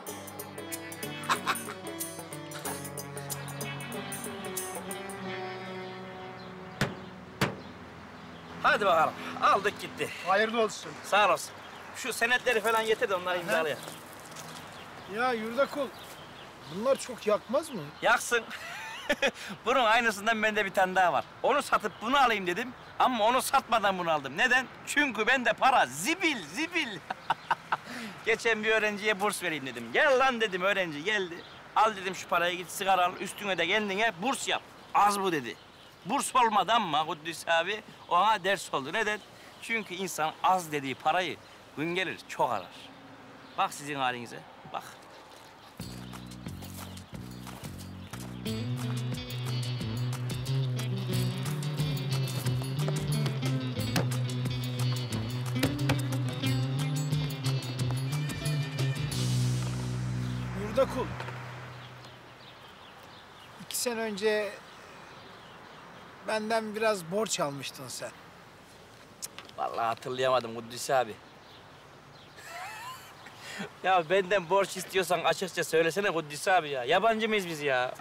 Hadi bakalım. Aldık gitti. Hayırlı olsun. Sağ olasın. Şu senetleri falan getir de onları imzalayalım. Ya Yurdakul, bunlar çok yakmaz mı? Yaksın. Bunun aynısından bende bir tane daha var. Onu satıp bunu alayım dedim ama onu satmadan bunu aldım. Neden? Çünkü bende para zibil, zibil. Geçen bir öğrenciye burs vereyim dedim. Gel lan dedim, öğrenci geldi. Al dedim şu parayı, git sigara al, üstüne de kendine burs yap. Az bu dedi. Burs olmadı ama Kuddüs abi ona ders oldu. Neden? Çünkü insan az dediği parayı gün gelir çok arar. Bak sizin halinize, bak. Yurdakul, 2 sene önce benden biraz borç almıştın sen. Vallahi hatırlayamadım Kuddüs abi. Ya benden borç istiyorsan açıkça söylesene Kuddüs abi ya. Yabancı mıyız biz ya?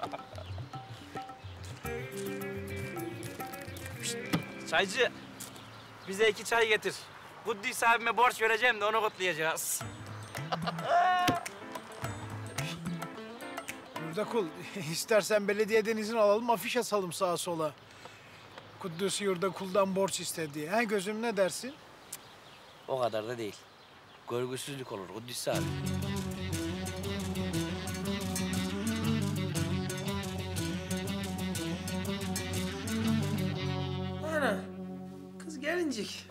Şişt, çaycı, bize 2 çay getir. Kuddüs abime borç vereceğim de onu kutlayacağız. Yurdakul, istersen belediyeden izin alalım, afiş asalım sağa sola. Kuddüs Yurdakul'dan borç istedi diye. Ha gözüm, ne dersin? O kadar da değil. Görgüsüzlük olur Kuddüs abi. Ana, kız gelincik.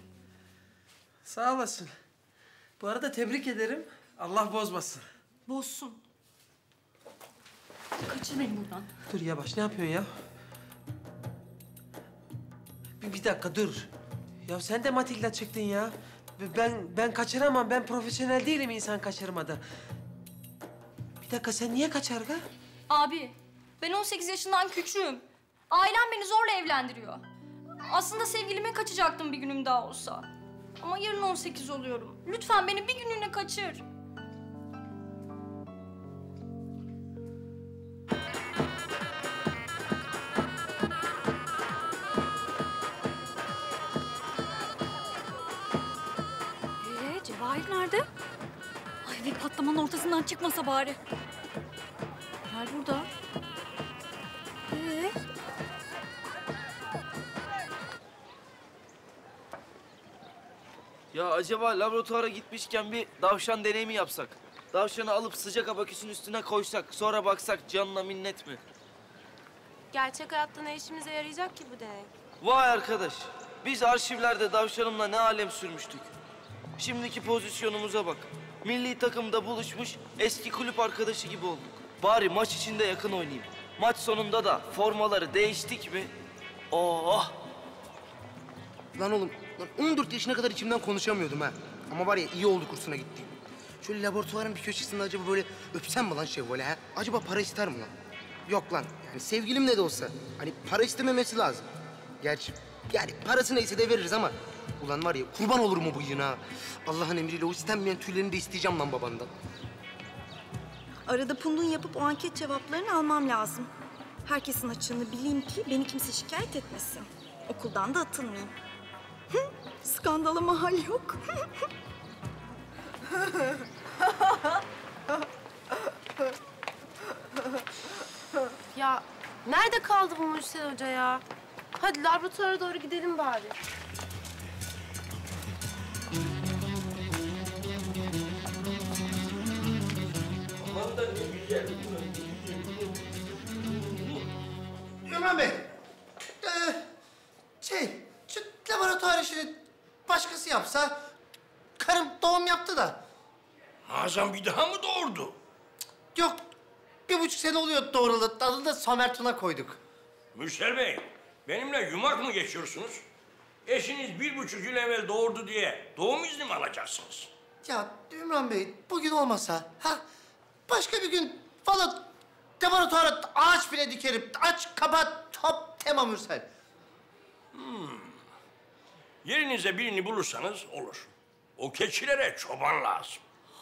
Sağ olasın. Bu arada tebrik ederim. Allah bozmasın. Bozsun. Kaçır beni buradan. Dur yavaş, ne yapıyorsun ya? Bir dakika dur. Ya sen de Matilda çıktın ya. Ben kaçıramam. Ben profesyonel değilim insan kaçırmada. Bir dakika, sen niye kaçarga? Abi, ben 18 yaşından küçüğüm. Ailem beni zorla evlendiriyor. Aslında sevgilime kaçacaktım bir günüm daha olsa. Ama yarın 18 oluyorum. Lütfen beni bir günlüğüne kaçır. Cevahir nerede? Ay bir patlamanın ortasından çıkmasa bari. Gel burada. Ya acaba laboratuvara gitmişken bir davşan deneyimi yapsak? Davşanı alıp sıcak abaküsün üstüne koysak, sonra baksak canına minnet mi? Gerçek hayatta ne işimize yarayacak ki bu deney? Vay arkadaş, biz arşivlerde davşanımla ne alem sürmüştük. Şimdiki pozisyonumuza bak. Milli takımda buluşmuş eski kulüp arkadaşı gibi olduk. Bari maç içinde yakın oynayayım. Maç sonunda da formaları değiştik mi? Oh! Lan oğlum, lan 14 yaşına kadar içimden konuşamıyordum ha. Ama var ya iyi oldu kursuna gittiğim. Şöyle laboratuvarın bir köşesinde acaba böyle öpsem mi lan Şevval'e ha? Acaba para ister mi lan? Yok lan, yani sevgilim ne de olsa. Hani para istememesi lazım. Gerçi yani parası neyse de veririz ama... Ulan var ya kurban olur mu bu yığına? Allah'ın emriyle o istenmeyen tüylerini de isteyeceğim lan babandan. Arada pundun yapıp o anket cevaplarını almam lazım. Herkesin açığını bileyim ki beni kimse şikayet etmesin. Okuldan da atılmayayım. Skandala mahal yok. Ya nerede kaldı bu Mürsel Hoca ya? Hadi laboratuvara doğru gidelim bari. Ümran Bey, şu laboratuvar işini başkası yapsa... Karım doğum yaptı da. Nazan bir daha mı doğurdu? Yok, 1,5 sene oluyor doğrulalı. Adını da Somer Tuna koyduk. Mürsel Bey, benimle yumak mı geçiyorsunuz? Eşiniz 1,5 yıl evvel doğurdu diye doğum izni mi alacaksınız? Ya Ümran Bey, bugün olmasa... başka bir gün falan laboratuvara ağaç bile dikerim. Aç, kapat, top, tema Mürsel. Yerinize birini bulursanız olur. O keçilere çoban lazım.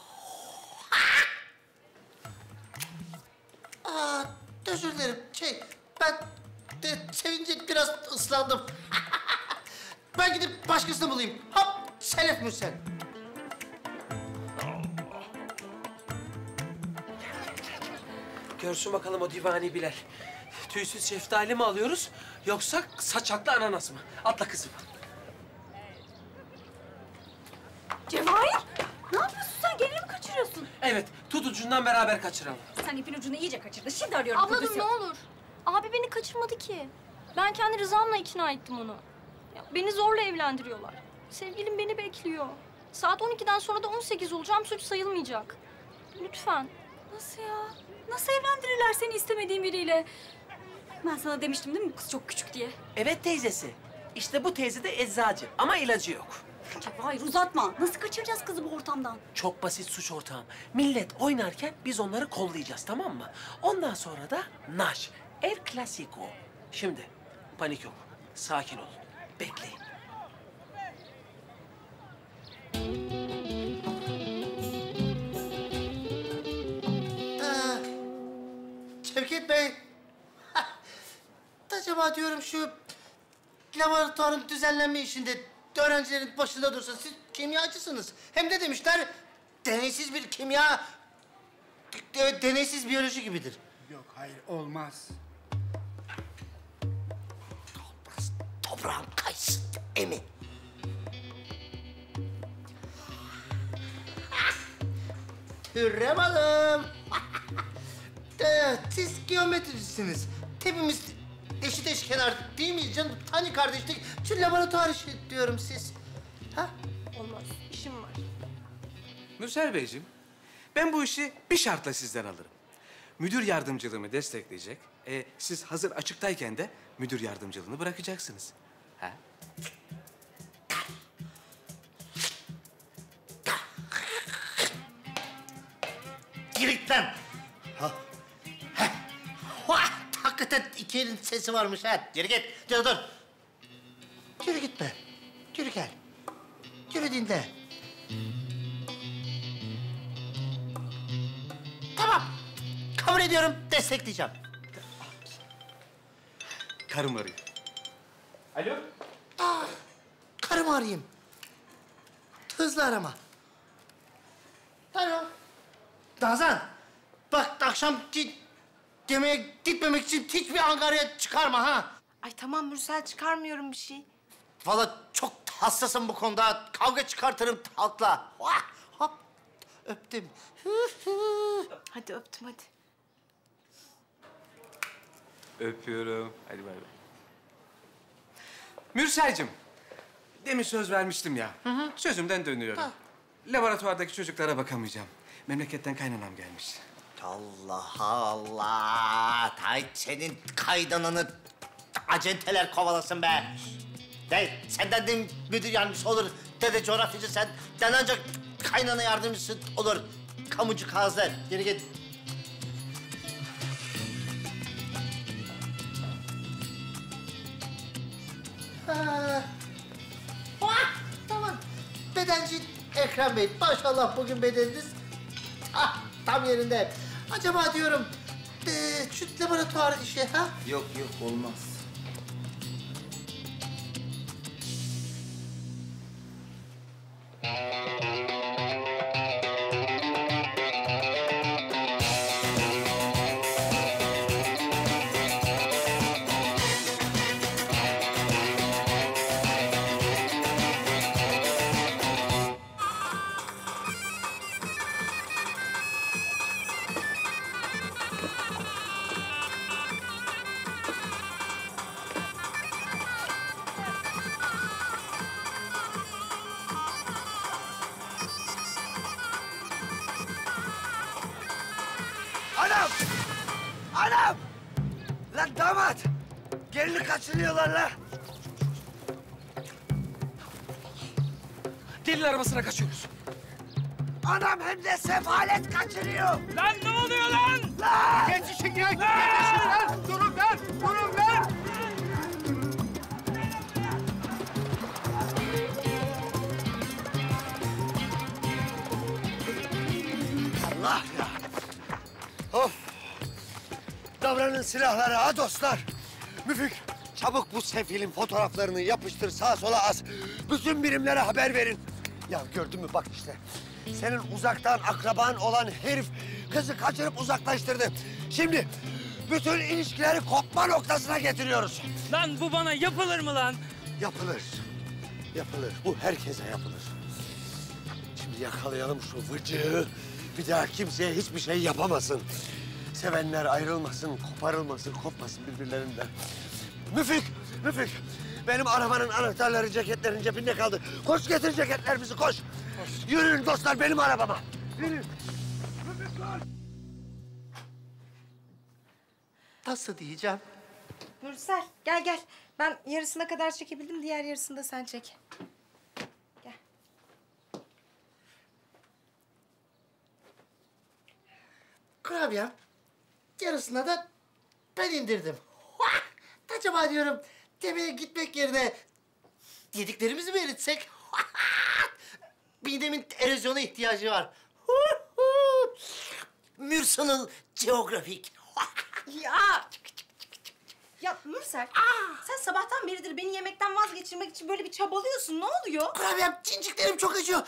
Özür dilerim. Ben sevince biraz ıslandım. Ben gidip başkasını bulayım. Hop, Selef Mürsel. Görsün bakalım o divani Bilal. Tüysüz şeftali mi alıyoruz yoksa saçaklı ananas mı? Atla kızım. Cevahir, ne yapıyorsun sen? Gelini mi kaçırıyorsun? Evet, tut ucundan beraber kaçıralım. Sen ipin ucunu iyice kaçırdın. Şimdi arıyorum. Abla dur Kudüs'ü. ne olur. Abi beni kaçırmadı ki. Ben kendi rızamla ikna ettim onu. Ya, beni zorla evlendiriyorlar. Sevgilim beni bekliyor. Saat 12'den sonra da 18 olacağım, suç sayılmayacak. Lütfen. Nasıl ya? Nasıl evlendirirler seni istemediğin biriyle? Ben sana demiştim değil mi bu kız çok küçük diye? Evet teyzesi. İşte bu teyze de eczacı ama ilacı yok. Cevahir uzatma. Nasıl kaçıracağız kızı bu ortamdan? Çok basit suç ortağım. Millet oynarken biz onları kollayacağız, tamam mı? Ondan sonra da naş. El Clasico. Şimdi panik yok. Sakin olun. Bekleyin. Şevket Bey. Acaba diyorum şu laboratuvarın düzenlenme işinde öğrencilerin başında dursa, siz kimyacısınız. Hem de demişler deneysiz bir kimya, deneysiz biyoloji gibidir. Yok, hayır, olmaz. Toprağın kaysın emi. Hürrem Hanım. Siz geometricisiniz. Hepimiz eşit eşkenar değil miyiz canım? Hani kardeşlik? Şu laboratuvar işi diyorum siz. Ha? Olmaz, işim var. Mürsel Beyciğim, ben bu işi bir şartla sizden alırım. müdür yardımcılığımı destekleyecek. Siz hazır açıktayken de müdür yardımcılığını bırakacaksınız. Ha? Girit lan! Hakikaten iki elin sesi varmış ha. Geri git, dur. Geri gitme. Geri gel. Geri dinle. Tamam. Kabul ediyorum, destekleyeceğim. Karım arıyor. Alo? Karımı arayayım. Hızlı arama. Alo. Nazan, bak akşam yemeğe gitmemek için hiçbir angarya çıkarma ha. Ay tamam Mürsel, çıkarmıyorum bir şey. Vallahi çok hassasım bu konuda. Kavga çıkartırım halkla. Hop, öptüm. Hadi öptüm hadi. Öpüyorum. Hadi bay bay. Mürsel'cim, demin söz vermiştim ya. Sözümden dönüyorum. Laboratuvardaki çocuklara bakamayacağım. Memleketten kaynanam gelmiş. Allah Allah! Tay senin kaynananı acenteler kovalasın be! De, senden de müdür yardımcısı olur, dede coğrafyacı senden ancak kaynana yardımcısı olur. Kamucu kazlar, geri git. Tamam. Bedenci Ekrem Bey, maşallah bugün bedeniniz tam yerinde. Acaba diyorum, şu laboratuvar işi ha? Yok olmaz. Anam! Lan damat! Gelini kaçırıyorlar lan! Delil arabasına kaçıyoruz. Anam hem de sefalet kaçırıyor! Lan ne oluyor lan? Lan! Genç işe giren lan! Durun lan! Durun lan! Allah ya! Of! Davranın silahları ha dostlar! Müfik, çabuk bu sefilin fotoğraflarını yapıştır, sağa sola as. Bütün birimlere haber verin. Ya gördün mü bak işte. Senin uzaktan akraban olan herif kızı kaçırıp uzaklaştırdı. Şimdi bütün ilişkileri kopma noktasına getiriyoruz. Lan bu bana yapılır mı lan? Yapılır. Yapılır. Bu herkese yapılır. Şimdi yakalayalım şu vıcığı. Bir daha kimseye hiçbir şey yapamasın. Sevenler ayrılmasın, koparılmasın, kopmasın birbirlerinden. Müfik, Müfik. Benim arabanın anahtarları ceketlerin cebinde kaldı. Koş getir ceketlerimizi, koş. Yürüyün dostlar benim arabama. Yürüyün. Müfik koş. Nasıl diyeceğim? Mürsel gel. Ben yarısına kadar çekebildim, diğer yarısını da sen çek. Gel. Kurabiyem, yarısına da ben indirdim. Acaba diyorum, yemeğe gitmek yerine yediklerimizi mi eritsek? Midemin erozyona ihtiyacı var. Mürsanıl geografik. Ya Mürsel, sen sabahtan beridir beni yemekten vazgeçirmek için böyle bir çabalıyorsun. Ne oluyor? Kurabiyem, cinciklerim çok acıyor.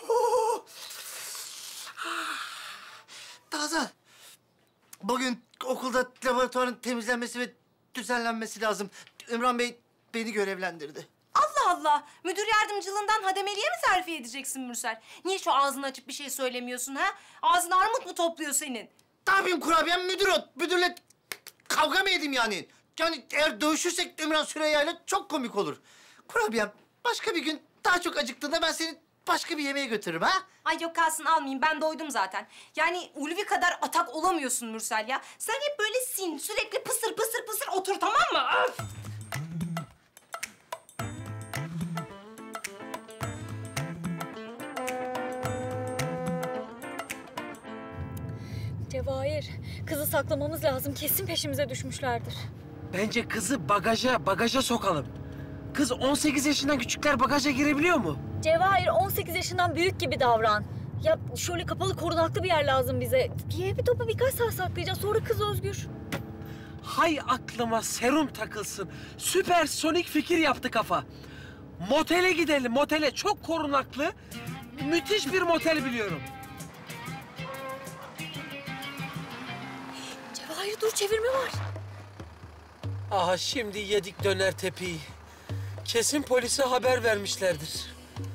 Nazan, bugün okulda laboratuvarın temizlenmesi ve düzenlenmesi lazım. Ümran Bey beni görevlendirdi. Allah Allah! Müdür yardımcılığından hademeliye mi terfi edeceksin Mürsel? Niye şu ağzını açıp bir şey söylemiyorsun ha? Ağzın armut mu topluyor senin? Ne yapayım kurabiyem, müdür o. Müdürle kavga mı edeyim yani? Yani eğer dövüşürsek Ümran Süreyya'yla çok komik olur. Kurabiyem, başka bir gün daha çok acıktığında ben seni başka bir yemeğe götürürüm ha? Ay yok kalsın almayayım. Ben doydum zaten. Yani Ulvi kadar atak olamıyorsun Mürsel ya. Sen hep böylesin. Sürekli pısır pısır pısır otur tamam mı? Öf! Cevahir, kızı saklamamız lazım. Kesin peşimize düşmüşlerdir. Bence kızı bagaja sokalım. Kız 18 yaşından küçükler bagaja girebiliyor mu? Cevahir 18 yaşından büyük gibi davran. Ya şöyle kapalı korunaklı bir yer lazım bize. Bir topu birkaç saat saklayacağız. Sonra kız özgür. Hay aklıma serum takılsın. Süpersonik fikir yaptı kafa. Motele gidelim, motele. Çok korunaklı. Müthiş bir motel biliyorum. Cevahir dur, çevirme var. Aha şimdi yedik döner tepiyi. Kesin polise haber vermişlerdir.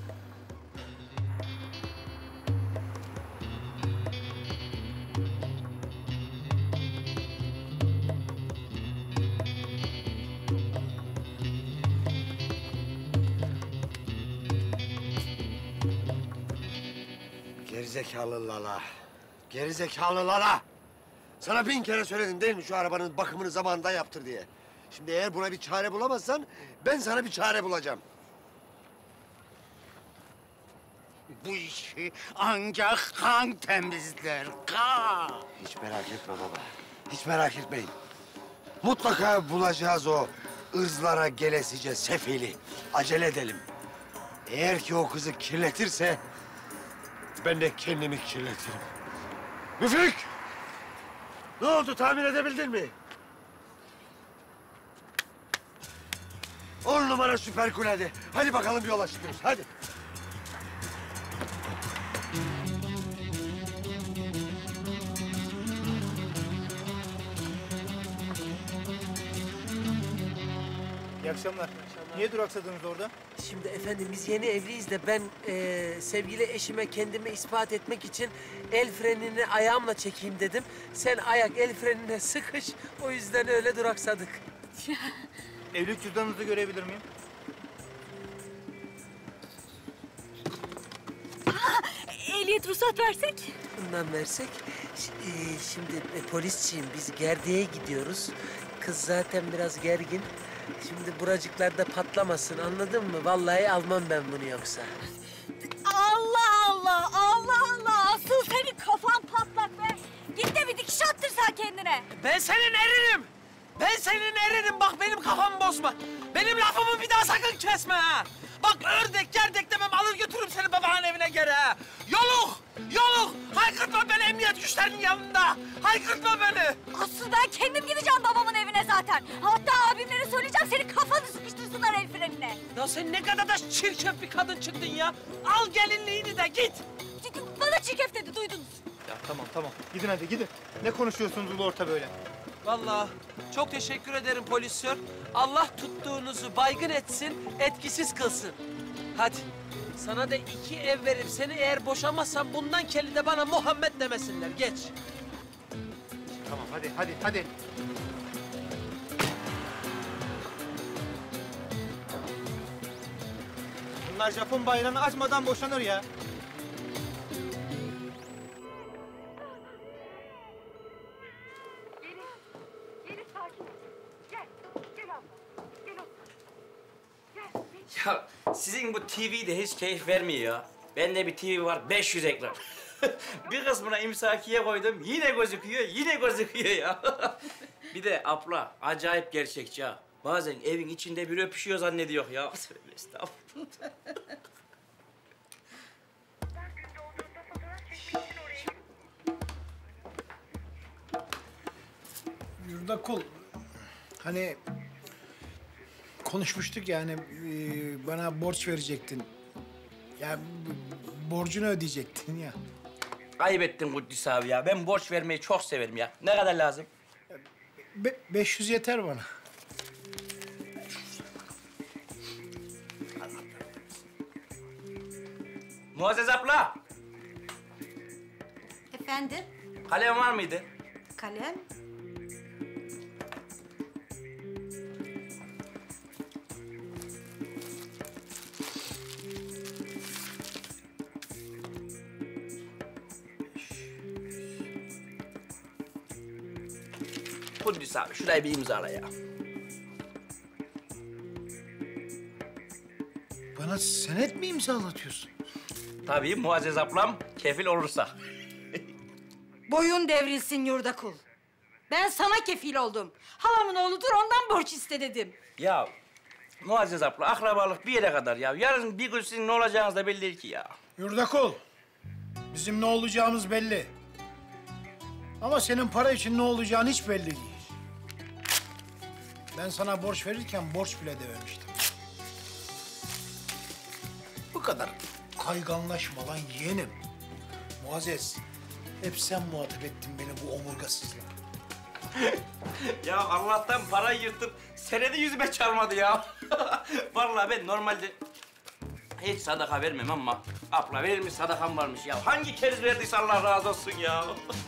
Gerizekalı Lala. Gerizekalı Lala. Sana 1000 kere söyledim değil mi şu arabanın bakımını zamanında yaptır diye. Şimdi eğer buna bir çare bulamazsan ben sana bir çare bulacağım. Bu işi ancak kan temizler, kan. Hiç merak etme baba. Hiç merak etmeyin. Mutlaka bulacağız o ırzlara gelesice sefili. Acele edelim. Eğer ki o kızı kirletirse ben de kendimi kirletirim. Müfik! Ne oldu, tahmin edebildin mi? 10 numara süper kulede. Hadi bakalım yola çıkıyoruz, hadi. İyi akşamlar. Niye duraksadınız orada? Şimdi efendim biz yeni evliyiz de ben sevgili eşime kendimi ispat etmek için el frenini ayağımla çekeyim dedim. Sen ayak el frenine sıkış, o yüzden öyle duraksadık. Evlilik cüzdanınızı görebilir miyim? Ehliyet ruhsat versek? Bundan versek. Şimdi polisçiyim, biz Gerde'ye gidiyoruz. Kız zaten biraz gergin. Şimdi buracıklarda patlamasın, anladın mı? Vallahi almam ben bunu yoksa. Allah Allah, Allah Allah! Asıl senin kafan patlak be! Git de bir dikiş attırsan kendine. Ben senin erinim! Ben senin erinim, bak benim kafamı bozma. Benim lafımı bir daha sakın kesme ha! Bak ördek, gerdek demem, alır götürürüm seni babanın evine geri ha! Yoluk! Yoluk! Haykırtma beni emniyet güçlerinin yanında! Haykırtma beni! Asıl ben kendim gideceğim babamın evine zaten. Hatta abimlere söyleyeceğim, senin kafanı sıkıştırsınlar el frenine. Ya sen ne kadar da çirkef bir kadın çıktın ya! Al gelinliğini de git! Bana çirkef dedi, duydunuz. Ya tamam. Gidin hadi gidin. Ne konuşuyorsunuz ulu orta böyle? Vallahi çok teşekkür ederim polisör. Allah tuttuğunuzu baygın etsin, etkisiz kılsın. Hadi. Sana da 2 ev veririm. Seni eğer boşamazsam bundan kelli de bana Muhammed demesinler. Geç. Tamam hadi. Bunlar Japon bayrağını açmadan boşanır ya. Ya sizin bu TV de hiç keyif vermiyor ya. Bende bir TV var 500 ekran. Bir kısmına imsakiye koydum yine gözüküyor ya. Bir de abla acayip gerçekçi ha. Bazen evin içinde biri öpüşüyor zannediyor ya. Tövbe estağfurullah. Yurdakul, hani konuşmuştuk yani bana borç verecektin. Ya borcunu ödeyecektin ya. Ayıp ettin Kuddüs abi ya. Ben borç vermeyi çok severim ya. Ne kadar lazım? 500 yeter bana. Muazzez abla, Efendim? kalem var mıydı? Kalem? Kudüs abi, şurayı bir imzala ya. Bana senet mi imzalatıyorsun? Tabii Muazzez ablam kefil olursa. Boyun devrilsin Yurdakul. Ben sana kefil oldum. Halamın oğludur, ondan borç iste dedim. Ya Muazzez abla, akrabalık bir yere kadar ya. Yarın bir gün sizin ne olacağınız da belli değil ki ya. Yurdakul, bizim ne olacağımız belli. Ama senin para için ne olacağın hiç belli değil. Ben sana borç verirken borç bile dememiştim. Bu kadar kayganlaşma lan yeğenim. Muazzez, hep sen muhatap ettin beni bu omurgasızla. Ya Allah'tan parayı yırtıp senedi yüzüme çalmadı ya. Vallahi ben normalde hiç sadaka vermem ama abla verilmiş sadakam varmış ya. Hangi keriz verdiyse Allah razı olsun ya.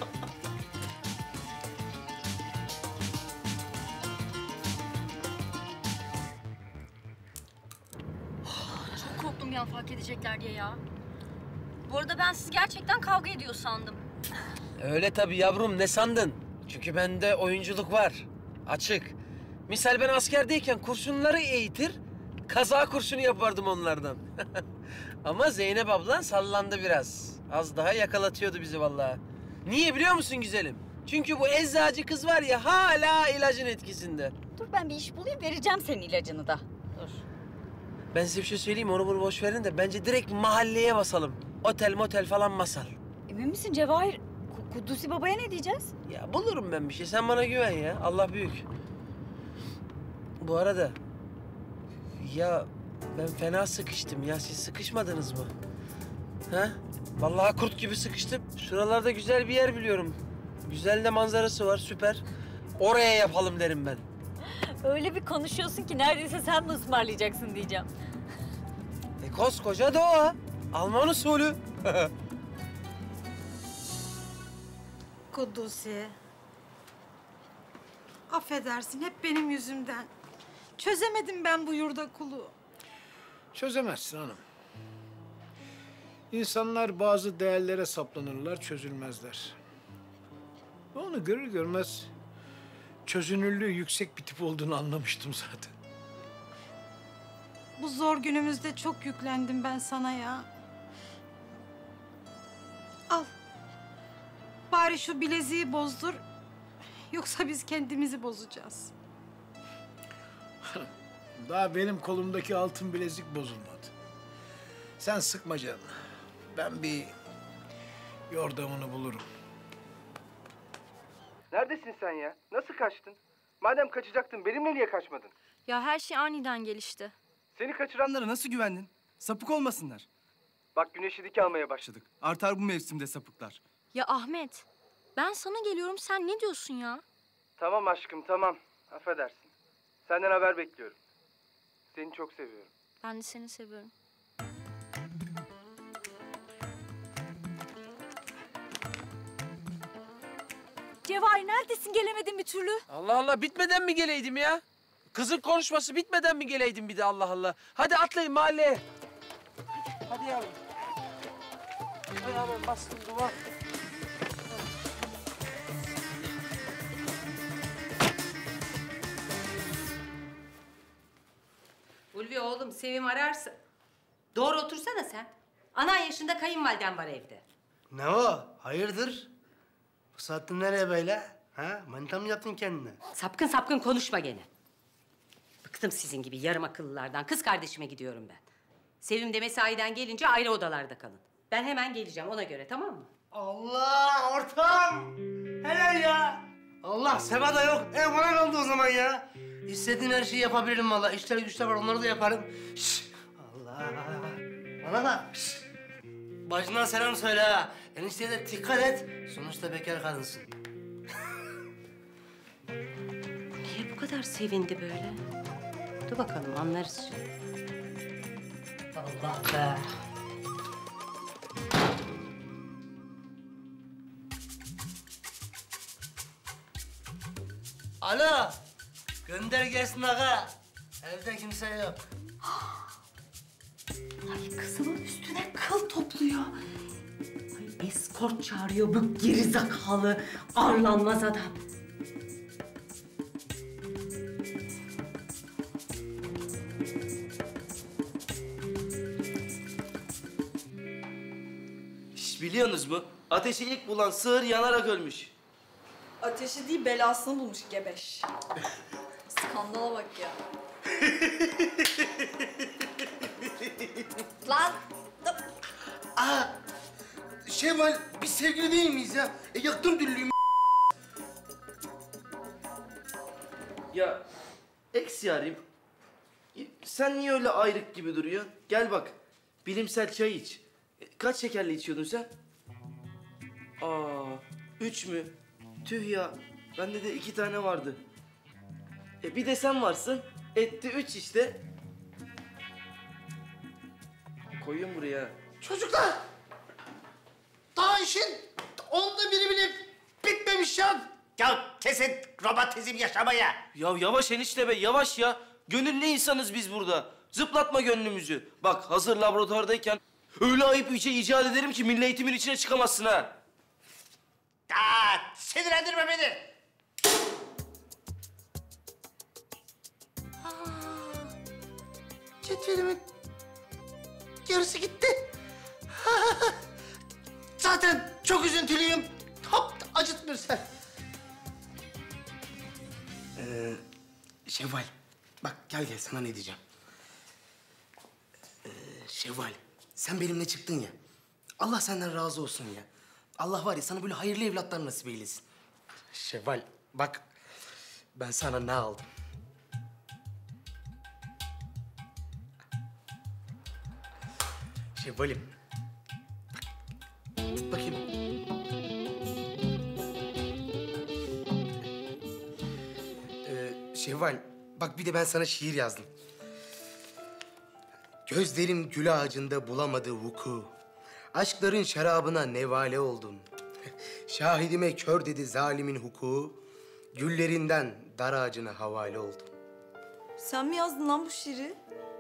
Çok korktum ya fark edecekler diye ya. Bu arada ben siz gerçekten kavga ediyor sandım. Öyle tabii yavrum, ne sandın? Çünkü bende oyunculuk var. Açık. Misal ben askerdeyken kurşunları eğitir, kaza kurşunu yapardım onlardan. Ama Zeynep ablan sallandı biraz. Az daha yakalatıyordu bizi vallahi. Niye biliyor musun güzelim? Çünkü bu eczacı kız var ya hala ilacın etkisinde. Dur ben bir iş bulayım vereceğim senin ilacını da. Dur. Ben size bir şey söyleyeyim, onu bunu boş verin de bence direkt mahalleye basalım. Otel motel falan masal. Emin misin Cevahir? Kudüs'ü babaya ne diyeceğiz? Ya bulurum ben bir şey, sen bana güven ya. Allah büyük. Bu arada... Ya ben fena sıkıştım ya, siz sıkışmadınız mı? Ha? Vallahi kurt gibi sıkıştım. Şuralarda güzel bir yer biliyorum. Güzel de manzarası var, süper. Oraya yapalım derim ben. Öyle bir konuşuyorsun ki neredeyse sen mi ısmarlayacaksın diyeceğim. Koskoca doğa. Alman usulü. Kudüs'ü. Affedersin, hep benim yüzümden. Çözemedim ben bu Yurdakulu. Çözemezsin hanım. İnsanlar bazı değerlere saplanırlar, çözülmezler. Onu görür görmez çözünürlüğü yüksek bir tip olduğunu anlamıştım zaten. Bu zor günümüzde çok yüklendim ben sana ya. Al. Bari şu bileziği bozdur. Yoksa biz kendimizi bozacağız. Daha benim kolumdaki altın bilezik bozulmadı. Sen sıkma canını. Ben bir yordamını bulurum. Neredesin sen ya? Nasıl kaçtın? Madem kaçacaktın benimle niye kaçmadın? Ya her şey aniden gelişti. Seni kaçıranlara nasıl güvendin? Sapık olmasınlar. Bak güneşi dik almaya başladık. Artar bu mevsimde sapıklar. Ya Ahmet, ben sana geliyorum sen ne diyorsun ya? Tamam aşkım tamam. Affedersin. Senden haber bekliyorum. Seni çok seviyorum. Ben de seni seviyorum. Cevahir neredesin? Gelemedin bir türlü. Allah Allah, bitmeden mi geleydim ya? Kızın konuşması bitmeden mi geleydim bir de, Allah Allah. Hadi atlayın mahalleye. Hadi yavrum. Ayağımı bastım duvar. Ulvi oğlum, Sevim ararsa. Doğru otursana sen. Anan yaşında kayınvaliden var evde. Ne o? Hayırdır? Bu saatte nereye böyle? Ha? Manita mı yaptın kendine? Sapkın sapkın konuşma gene. Bıktım sizin gibi yarım akıllılardan. Kız kardeşime gidiyorum ben. Sevim de mesaiden gelince ayrı odalarda kalın. Ben hemen geleceğim ona göre, tamam mı? Allah ortam! Helal ya! Allah Seva da yok. Bana kaldı o zaman ya. İstediğin her şeyi yapabilirim vallahi. İşler güçler var, onları da yaparım. Şşş! Allah! Bana bak! Şşş! Başından selam söyle ha. Enişteye de dikkat et. Sonuçta bekar kadınsın. Niye bu kadar sevindi böyle? Dur bakalım, anlarız şimdi. Allah be! Alo! Gönder gelsin aga. Evde kimse yok. Ay kızımın üstüne kıl topluyor. Ay eskort çağırıyor bu gerizekalı, arlanmaz adam. Hiç biliyorsunuz mu? Ateşi ilk bulan sığır yanarak ölmüş. Ateşi değil belasını bulmuş gebeş. Skandala bak ya. Lan! Aa! Şevval, biz sevgili değil miyiz ya? Yaktım düllüğümü. Ya ex yarim, sen niye öyle ayrık gibi duruyorsun? Gel bak, bilimsel çay iç. Kaç şekerli içiyordun sen? 3 mü? Tüh ya, bende de 2 tane vardı. Bir de sen varsın, etti 3 işte. Koyuyorum buraya. Çocuklar! Daha işin onda biri bile bitmemiş ya. Ya kesin romantizm yaşamaya. Ya yavaş enişte be, yavaş ya. Gönüllü insanız biz burada. Zıplatma gönlümüzü. Bak hazır laboratuvardayken öyle ayıp bir şey icat ederim ki milli eğitimin içine çıkamazsın ha. Sinirlendirme beni. Cetvelimin yarısı gitti. Zaten çok üzüntülüyüm. Hop acıtmıyor sen. Şevval, bak gel sana ne diyeceğim. Şevval, sen benimle çıktın ya. Allah senden razı olsun ya. Allah var ya sana böyle hayırlı evlatlar nasip eylesin. Şevval, bak ben sana ne aldım? Şevval'im, bak, tut bakayım. Şevval, bak bir de ben sana şiir yazdım. Gözlerim gül ağacında bulamadı vuku. Aşkların şarabına nevale oldum. Şahidime kör dedi zalimin hukuku. Güllerinden dar ağacına havale oldum. Sen mi yazdın lan bu şiiri?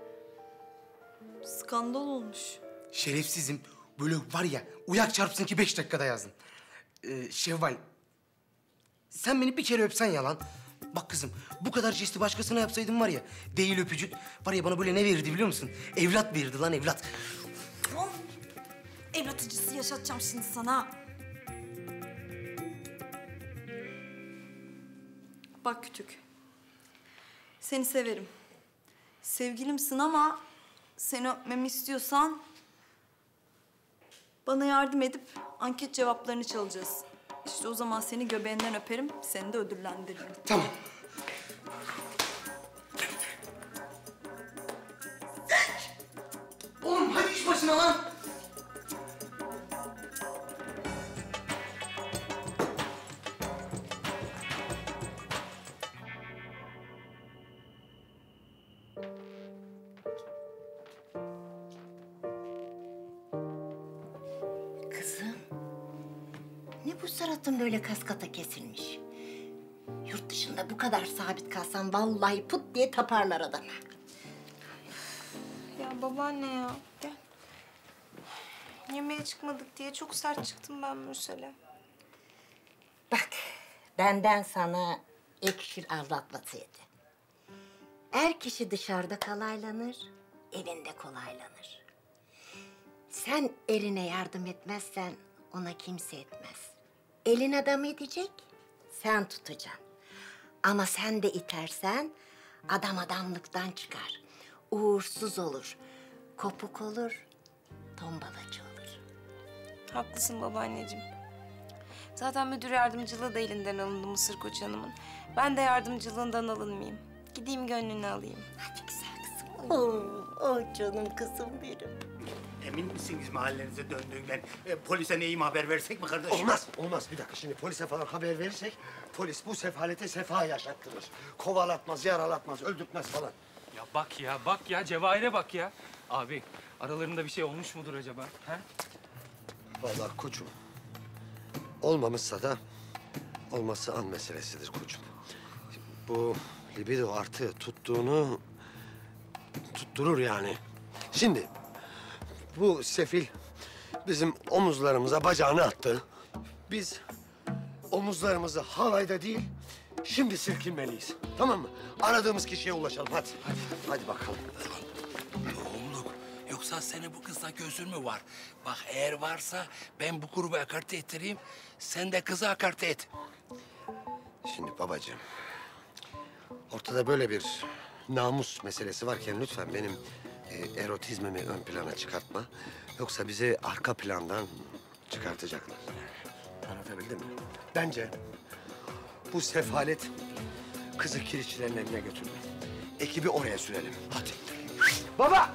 Skandal olmuş. Şerefsizim. Böyle var ya uyak çarpsın ki 5 dakikada yazdım. Şevval, sen beni bir kere öpsen yalan. Bak kızım, bu kadar jesti başkasına yapsaydım var ya, değil öpücük, var ya bana böyle ne verirdi biliyor musun? Evlat verirdi lan, evlat. Lan! Evlat acısı yaşatacağım şimdi sana. Bak kütük. Seni severim. Sevgilimsin ama seni öpmemi istiyorsan bana yardım edip anket cevaplarını çalacağız. İşte o zaman seni göbeğinden öperim, seni de ödüllendiririm. Tamam. Oğlum hadi iş başına lan. Kızım, ne bu suratın böyle kaskata kesilmiş? Yurt dışında bu kadar sabit kalsan vallahi put diye taparlar adamı. Ya babaanne ya, gel. Yemeğe çıkmadık diye çok sert çıktım ben Mürsel'e. Bak, benden sana ekşir avrat vasiyeti. Er kişi dışarıda kalaylanır, evinde kolaylanır. Sen eline yardım etmezsen ona kimse etmez. Elin adam edecek, sen tutacaksın. Ama sen de itersen adam adamlıktan çıkar. Uğursuz olur, kopuk olur, tombalacı olur. Haklısın babaanneciğim. Zaten müdür yardımcılığı da elinden alındı Mısır Koç Hanım'ın. Ben de yardımcılığından alınmayayım. Gideyim gönlünü alayım. Hadi güzel kızım. Oh canım kızım benim. Emin misiniz mahallenize döndüğünden? Polise neyim haber versek mi kardeşim? Olmaz, olmaz. Bir dakika şimdi polise falan haber verirsek polis bu sefalete sefa yaşattırır. Kovalatmaz, yaralatmaz, öldürtmez falan. Ya bak ya Cevahir'e bak ya. Abi aralarında bir şey olmuş mudur acaba? Ha? Vallahi koçum, olmamışsa da olması an meselesidir koçum. Bu libido artı tuttuğunu tutturur yani. Şimdi bu sefil bizim omuzlarımıza bacağını attı. Biz omuzlarımızı halayda değil, şimdi silkinmeliyiz. Tamam mı? Aradığımız kişiye ulaşalım. Hadi. Hadi bakalım. Yoğunluk. Yok Yoksa senin bu kızla gözün mü var? Bak eğer varsa ben bu grubu ekarte ettireyim. Sen de kızı ekarte et. Şimdi babacığım, ortada böyle bir namus meselesi varken lütfen benim erotizmimi ön plana çıkartma. Yoksa bizi arka plandan çıkartacaklar. Anlatabildim mi? Bence bu sefalet kızı kirişçilerin eline götürme. Ekibi oraya sürelim. Hadi. Baba!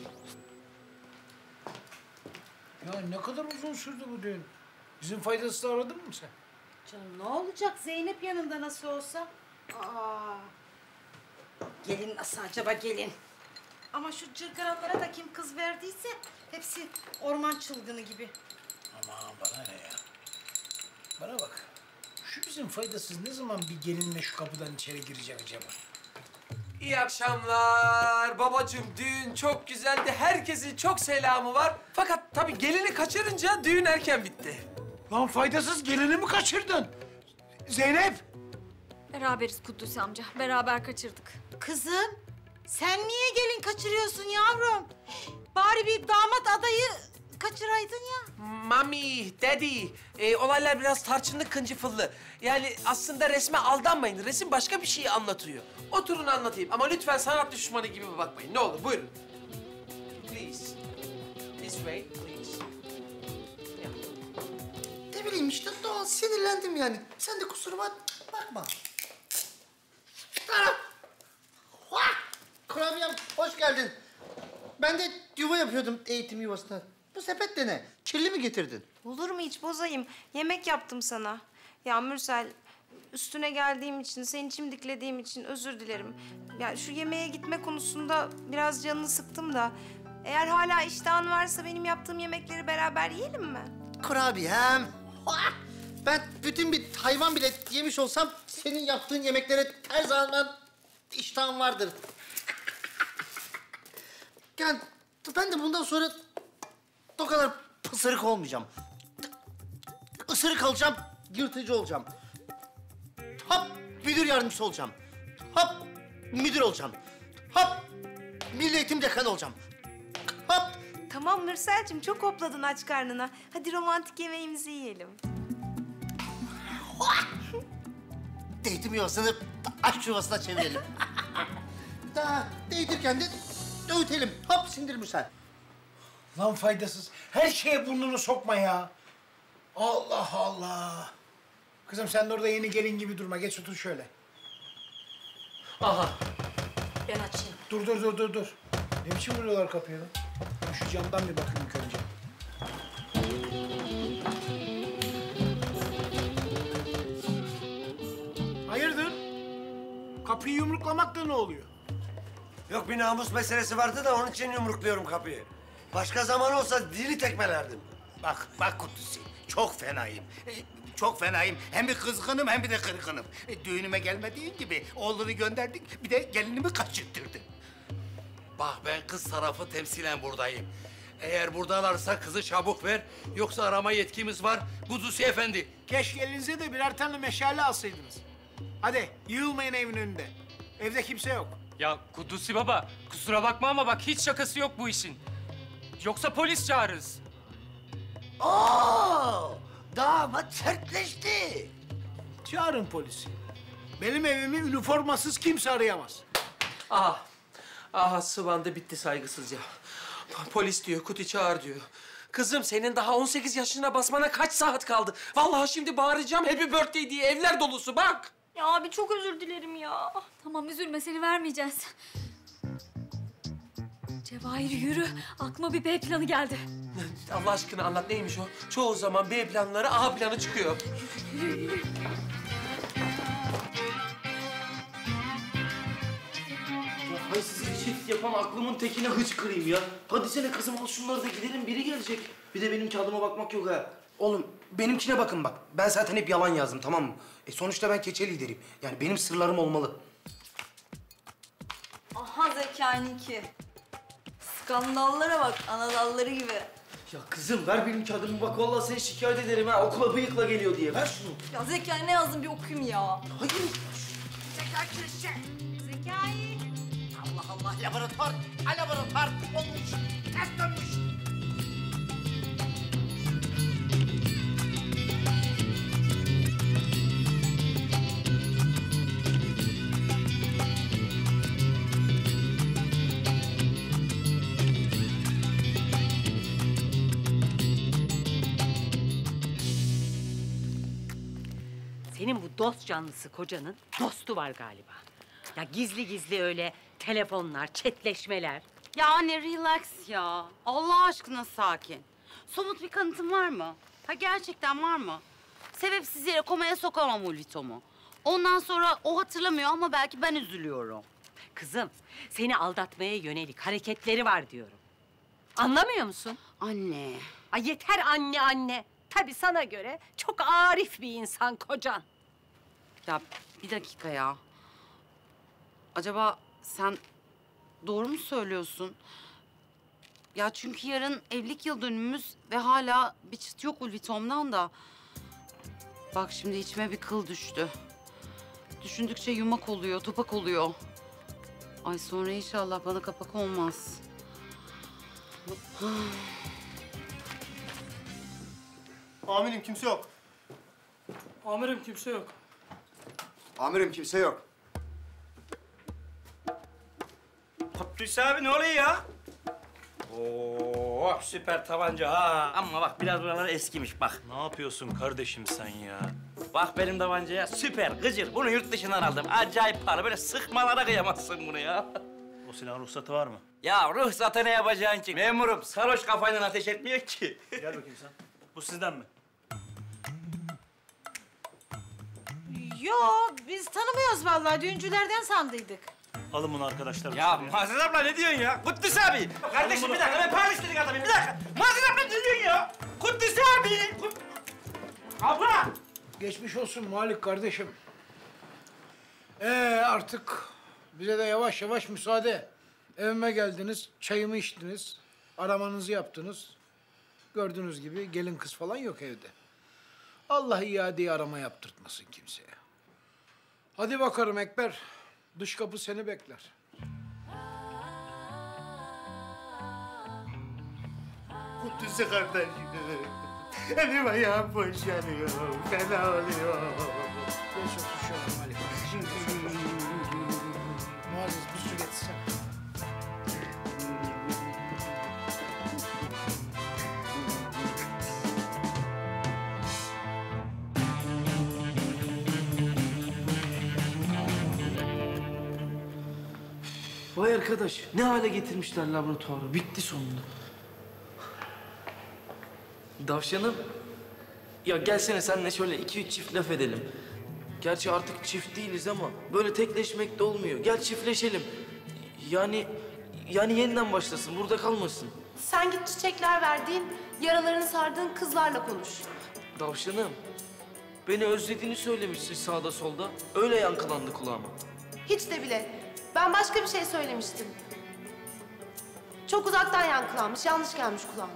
Ya ne kadar uzun sürdü bu düğün. Bizim faydasını aradın mı sen? Canım ne olacak? Zeynep yanında nasıl olsa. Aa. Gelin nasıl acaba gelin? Ama şu cırgaralara da kim kız verdiyse hepsi orman çılgını gibi. Aman bana ne ya? Bana bak. Şu bizim faydasız ne zaman bir gelinle şu kapıdan içeri girecek acaba? İyi akşamlar. Babacığım düğün çok güzeldi. Herkesin çok selamı var. Fakat tabii gelini kaçırınca düğün erken bitti. Lan faydasız gelini mi kaçırdın? Zeynep! Beraberiz Kudüs amca. Beraber kaçırdık. Kızım sen niye gelin kaçırıyorsun yavrum? Bari bir damat adayı kaçıraydın ya. Mami, daddy, olaylar biraz tarçınlı kıncıfıllı. Yani aslında resme aldanmayın. Resim başka bir şeyi anlatıyor. Oturun anlatayım ama lütfen sanat düşmanı gibi bakmayın. Ne olur buyurun. Please. This way, please. Ne bileyim işte doğal sinirlendim yani. Sen de kusuruma bakma. Anam! Kurabiyem hoş geldin. Ben de yuva yapıyordum eğitim yuvasına. Bu sepet de ne? Kirli mi getirdin? Olur mu hiç bozayım? Yemek yaptım sana. Ya Mürsel, üstüne geldiğim için, seni çimdiklediğim için özür dilerim. Ya şu yemeğe gitme konusunda biraz canını sıktım da... Eğer hala iştahın varsa benim yaptığım yemekleri beraber yiyelim mi? Kurabiyem. Ben bütün bir hayvan bile yemiş olsam senin yaptığın yemeklere her zaman iştahım vardır. Yani ben de bundan sonra o kadar pısırık olmayacağım. Isırık alacağım, yırtıcı olacağım. Hop müdür yardımcısı olacağım. Hop müdür olacağım. Hop milli eğitim dekanı olacağım. Hop. Tamam Mürsel'cim, çok hopladın aç karnına. Hadi romantik yemeğimizi yiyelim. Eğitim yuvasını aşk yuvasına çevirelim. Daha değdirken de öğütelim. Hop sindir Mürsel. Lan faydasız. Her şeye burnunu sokma ya. Allah Allah. Kızım sen de orada yeni gelin gibi durma. Geç otur şöyle. Aha. Ben açayım. Dur. Ne biçim vuruyorlar kapıya lan? Ben şu camdan bir bakayım ilk önce. Hayırdır? Kapıyı yumruklamak da ne oluyor? Yok bir namus meselesi vardı da onun için yumrukluyorum kapıyı. Başka zaman olsa dili tekmelerdim. Bak Kudüs'ü. Çok fenayım. Çok fenayım. Hem bir kızgınım hem bir de kırgınım. Düğünüme gelmediğin gibi oğlunu gönderdik. Bir de gelinimi kaçırttırdın. Bak ben kız tarafı temsilen buradayım. Eğer buradalarsa kızı çabuk ver. Yoksa arama yetkimiz var. Kudusi Efendi. Keşke elinize de birer tane meşale alsaydınız. Hadi yığılmayın evin önünde. Evde kimse yok. Ya Kudüs'ü baba, kusura bakma ama bak hiç şakası yok bu işin. Yoksa polis çağırırız. Oo, damat sertleşti. Çağırın polisi. Benim evimi üniformasız kimse arayamaz. Aha sıvandı bitti saygısızca. Polis diyor, Kuti çağır diyor. Kızım senin daha 18 yaşına basmana kaç saat kaldı? Vallahi şimdi bağıracağım happy birthday diye evler dolusu bak. Ya abi çok özür dilerim ya. Tamam üzülme seni vermeyeceğiz. Cevahir yürü. Aklıma bir B planı geldi. Allah aşkına anlat neymiş o? Çoğu zaman B planları A planı çıkıyor. Hay sizi çift yapan aklımın tekine hıçkırayım ya. Hadi sene kızım al şunları da gidelim, biri gelecek. Bir de benim kağıdıma bakmak yok ha. Oğlum benimkine bakın bak. Ben zaten hep yalan yazdım, tamam mı? Sonuçta ben keçe lideriyim. Yani benim sırlarım olmalı. Aha Zekai'ninki. Skandallara bak, anadalları gibi. Ya kızım ver benim kağıdımı bak, vallahi seni şikayet ederim ha. Okula bıyıkla geliyor diye. Ver şunu. Ya Zekai ne yazdın bir okuyayım ya. Hayır. Zekai kirişçi. Zekai. Allah laboratuvar. Laboratuvar olmuş. ters dönmüş. Senin bu dost canlısı kocanın dostu var galiba. Ya gizli gizli öyle telefonlar, chatleşmeler. Ya anne relax ya. Allah aşkına sakin. Somut bir kanıtın var mı? Ha gerçekten var mı? Sebepsiz yere komaya sokamam Ulvito'mu. Ondan sonra o hatırlamıyor ama belki ben üzülüyorum. Kızım, seni aldatmaya yönelik hareketleri var diyorum. Anlamıyor musun? Anne. Ay yeter anne anne. Tabii sana göre çok arif bir insan kocan. Ya bir dakika ya. Acaba sen doğru mu söylüyorsun? Ya çünkü yarın evlilik yıl dönümümüz ve hala bir çıt yok Ulvitom'dan da. Bak şimdi içime bir kıl düştü. Düşündükçe yumak oluyor, topak oluyor. Ay sonra inşallah bana kapak olmaz. Amirim kimse yok. Amirim kimse yok. Amirim kimse yok. Abdüs abi ne oluyor ya? Oo süper tabanca ha. Ama bak biraz buralar eskimiş bak. Ne yapıyorsun kardeşim sen ya? Bak benim tabancaya süper gıcır. Bunu yurt dışından aldım. Acayip pahalı. Böyle sıkmalara kıyamazsın bunu ya. O silahın ruhsatı var mı? Ya ruhsatı ne yapacaksın ki? Memurum sarhoş kafayla ateş etmiyor ki. Gel bakayım sen. Bu sizden mi? Yo, biz tanımıyoruz vallahi. Düğüncülerden sandıydık. Alın bunu arkadaşlar. Ya Muazzez abla ne diyorsun ya? Kuddüs abi. Kardeşim bir dakika ben Paris dedik adamım bir dakika. Muazzez abla ne diyorsun ya? Kuddüs abi. Abla. Geçmiş olsun Malik kardeşim. Artık bize de yavaş yavaş müsaade. Evime geldiniz, çayımı içtiniz, aramanızı yaptınız. Gördüğünüz gibi gelin kız falan yok evde. Allah iadeyi arama yaptırtmasın kimseye. Hadi bakalım Ekber. Dış kapı seni bekler. Kutlusu kardeşim. Elim ayağım boşanıyor. Fena oluyor. Geç otur şöyle Malik. Muazzez bir su getirsene. Vay arkadaş, ne hale getirmişler laboratuvarı. Bitti sonunda. Davşanım, ya gelsene senle şöyle 2-3 çift laf edelim. Gerçi artık çift değiliz ama böyle tekleşmek de olmuyor. Gel çiftleşelim. Yani yeniden başlasın, burada kalmasın. Sen git çiçekler verdiğin, yaralarını sardığın kızlarla konuş. Davşanım, beni özlediğini söylemişsin sağda solda. Öyle yankılandı kulağıma. Hiç de bile. Ben başka bir şey söylemiştim. Çok uzaktan yankılanmış, yanlış gelmiş kulağıma.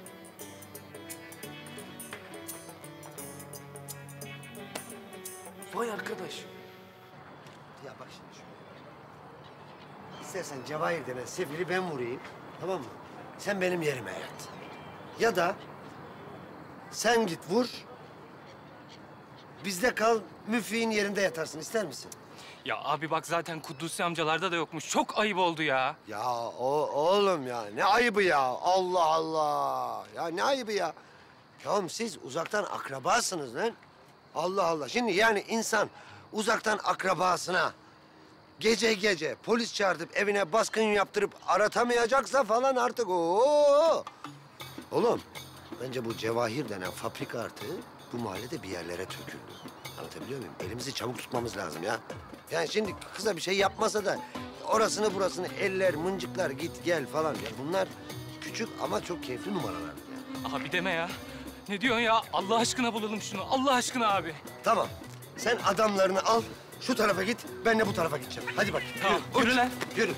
Vay arkadaş. Ya bak şimdi şöyle. İstersen Cevahir denen sefili ben vurayım, tamam mı? Sen benim yerime yat. Ya da sen git vur, bizde kal, müffiğin yerinde yatarsın. İster misin? Ya abi bak zaten Kudüs'ü amcalarda da yokmuş. Çok ayıp oldu ya. Ya oğlum ya, ne ayıbı ya? Allah Allah! Ya ne ayıbı ya? Ya siz uzaktan akrabasınız lan. Allah Allah. Şimdi yani insan uzaktan akrabasına gece gece polis çağırtıp evine baskın yaptırıp aratamayacaksa falan artık ooo. Oğlum bence bu Cevahir denen fabrika artığı bu mahallede bir yerlere töküldü. Anlatabiliyor muyum? Elimizi çabuk tutmamız lazım ya. Yani şimdi kıza bir şey yapmasa da orasını burasını eller, mıncıklar, git gel falan. Ya bunlar küçük ama çok keyifli numaralar. Yani. Abi deme ya. Ne diyorsun ya? Allah aşkına bulalım şunu. Allah aşkına abi. Tamam. Sen adamlarını al, şu tarafa git, ben de bu tarafa gideceğim. Hadi bak. Tamam, yürü lan. Yürü.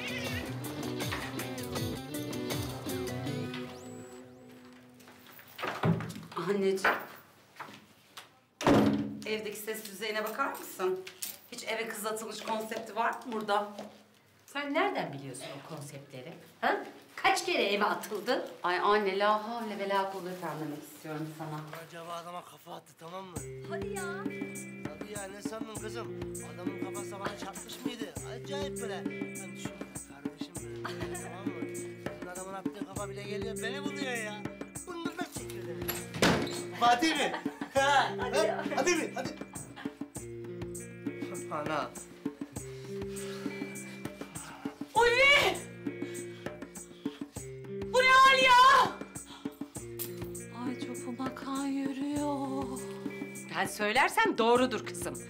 Anneciğim. Evdeki ses düzeyine bakar mısın? Hiç eve kız atılmış konsepti var mı burada? Sen nereden biliyorsun o konseptleri? Ha? Kaç kere eve atıldı? Ay anne la havle ve la kuvvete demek istiyorum sana. Acaba adama kafa attı tamam mı? Hadi ya. Tabii ya ne sandın kızım? Adamın kafası bana çarpmış mıydı? Acayip böyle. Ben düşündüm kardeşim böyle tamam mı? Şimdi adamın attığı kafa bile geliyor beni buluyor ya. Bıngıldak çekiyor demek. Fatih mi? Ha? Hadi ya. Hadi mi? Hadi. Ana. Ulvi! Bu ne hal ya? Ay çopuma kan yürüyor. Ben söylersem doğrudur kızım.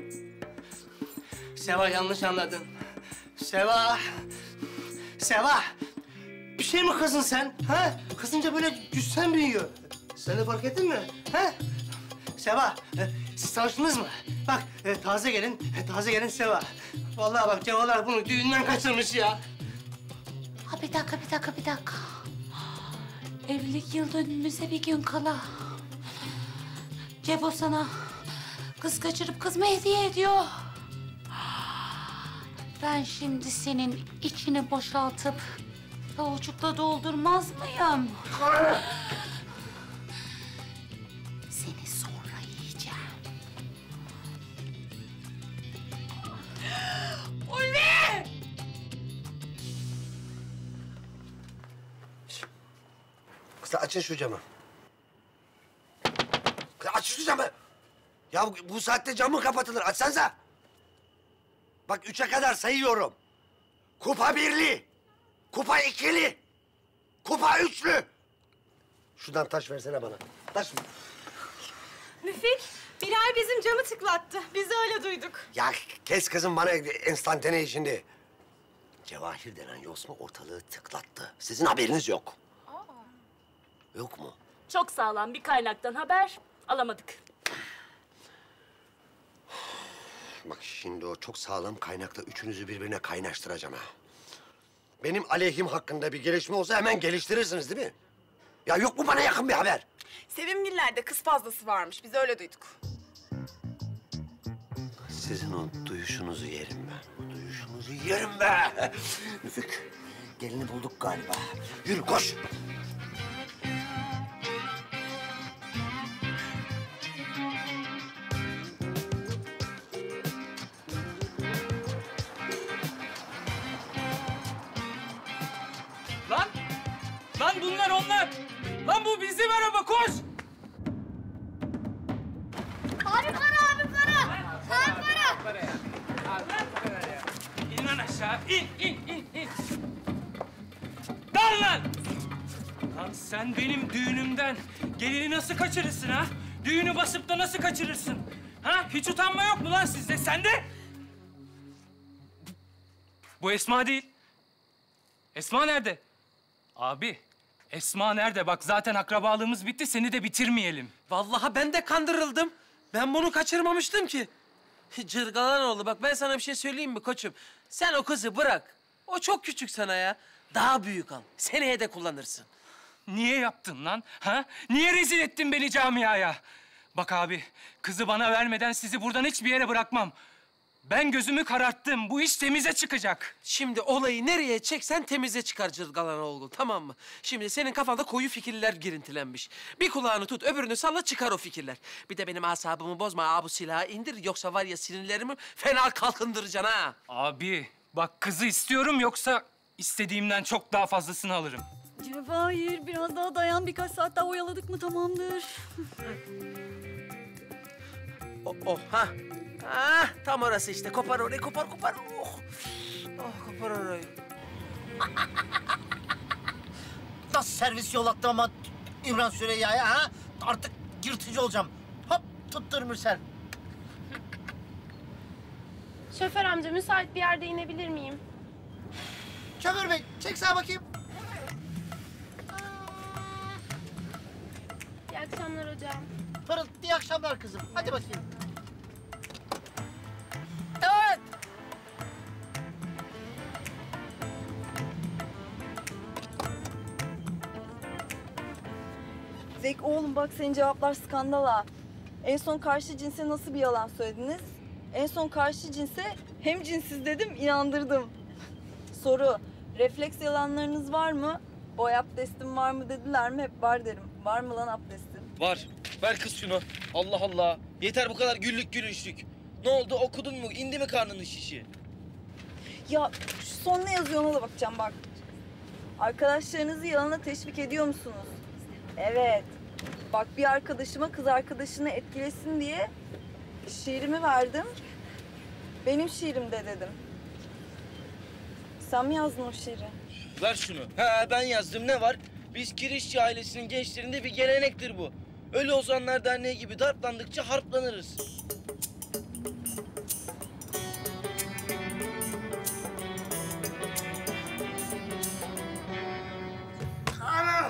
Seva yanlış anladın. Seva. Seva. Bir şey mi kızın sen? Ha? Kızınca böyle cüssen büyüyor. Sen de fark ettin mi? Ha? Seva, siz tanıştınız mı? Bak, taze gelin Seva. Vallahi bak Cevalar bunu düğünden kaçırmış ya. Ha bir dakika. Evlilik yıl dönümümüze bir gün kala. Cebo sana kız kaçırıp kız mı hediye ediyor? Ben şimdi senin içini boşaltıp tavucukla doldurmaz mıyım? Seni sonra yiyeceğim. Ulvi! Kız açın şu camı. Kız aç şu camı. Ya bu saatte camı kapatılır. Açsanıza. Bak 3'e kadar sayıyorum. Kupa birli. Kupa ikili. Kupa üçlü. Şuradan taş versene bana. Taş mı? Müfik, Bilal bizim camı tıklattı. Biz de öyle duyduk. Ya kes kızım bana enstantane şimdi. Cevahir denen yosma ortalığı tıklattı. Sizin haberiniz yok. Yok mu? Çok sağlam bir kaynaktan haber alamadık. Bak şimdi o çok sağlam kaynakla üçünüzü birbirine kaynaştıracağım ha. Benim aleyhim hakkında bir gelişme olsa hemen geliştirirsiniz değil mi? Ya yok mu bana yakın bir haber? Sevimgillerde kız fazlası varmış. Biz öyle duyduk. Sizin o duyuşunuzu yerim ben. O duyuşunuzu yerim be! Müfük, gelini bulduk galiba. Yürü koş! Lan bunlar onlar. Lan bu bizim araba koş. Abi para. İn lan aşağı. İn. Dal lan. Lan sen benim düğünümden gelini nasıl kaçırırsın ha? Düğünü basıp da nasıl kaçırırsın? Ha? Hiç utanma yok mu lan sizde? Sende? Bu Esma değil. Esma nerede? Abi, Esma nerede? Bak zaten akrabalığımız bitti, seni de bitirmeyelim. Vallahi ben de kandırıldım. Ben bunu kaçırmamıştım ki. Cırgalanoğlu bak ben sana bir şey söyleyeyim mi koçum? Sen o kızı bırak. O çok küçük sana ya. Daha büyük al. Seneye de kullanırsın. Niye yaptın lan? Ha? Niye rezil ettin beni camiaya? Bak abi, kızı bana vermeden sizi buradan hiçbir yere bırakmam. Ben gözümü kararttım. Bu iş temize çıkacak. Şimdi olayı nereye çeksen temize çıkar Cırgalanoğlu, tamam mı? Şimdi senin kafanda koyu fikirler girintilenmiş. Bir kulağını tut, öbürünü salla çıkar o fikirler. Bir de benim asabımı bozma, bu silahı indir. Yoksa var ya sinirlerimi fena kalkındıracaksın ha. Abi, bak kızı istiyorum yoksa istediğimden çok daha fazlasını alırım. Cevahir biraz daha dayan, birkaç saat daha oyaladık mı tamamdır. Ha. Ah, tam orası işte. Kopar orayı, kopar. Oh, kopar orayı. Nasıl servis yollattı ama İmran Süreyya'ya ha? Artık yırtıcı olacağım. Hop tuttur Mürsel. Şoför amca müsait bir yerde inebilir miyim? Şoför bey çek sağa bakayım. İyi akşamlar hocam. Pırıl iyi akşamlar kızım. Hadi bakayım. Evet. Zek oğlum bak senin cevaplar skandal ha. En son karşı cinse nasıl bir yalan söylediniz? En son karşı cinse hem cinsiz dedim, inandırdım. Soru, Refleks yalanlarınız var mı? Boy abdestin var mı dediler mi? Hep var derim. Var mı lan abdestin? Var. Ver kız şunu. Allah Allah. Yeter bu kadar güllük gülüşlük. Ne oldu, okudun mu? İndi mi karnının şişi? Ya şu son ne yazıyor ona da bakacağım bak. Arkadaşlarınızı yalana teşvik ediyor musunuz? Evet. Bak bir arkadaşıma kız arkadaşını etkilesin diye şiirimi verdim. Benim şiirimde dedim. Sen mi yazdın o şiiri? Ver şunu. Ha ben yazdım, ne var? Biz Kirişçi ailesinin gençlerinde bir gelenektir bu. Ölü Ozanlar Derneği gibi darplandıkça harplanırız. Anam!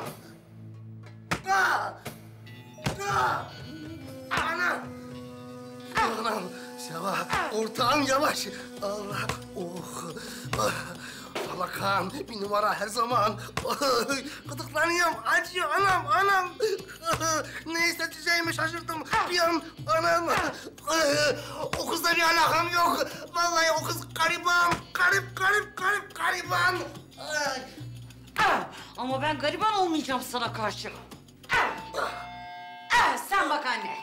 Anam! Anam! Seva, ortağım yavaş. Allah! Oh! Falakan, bir numara her zaman. Gıdıklanıyorum, acıyor anam, anam. Ne hissedeceğimi şaşırdım bir an, anam. O kızla bir alakam yok. Vallahi o kız gariban, gariban. Ama ben gariban olmayacağım sana karşı. Sen bak anne.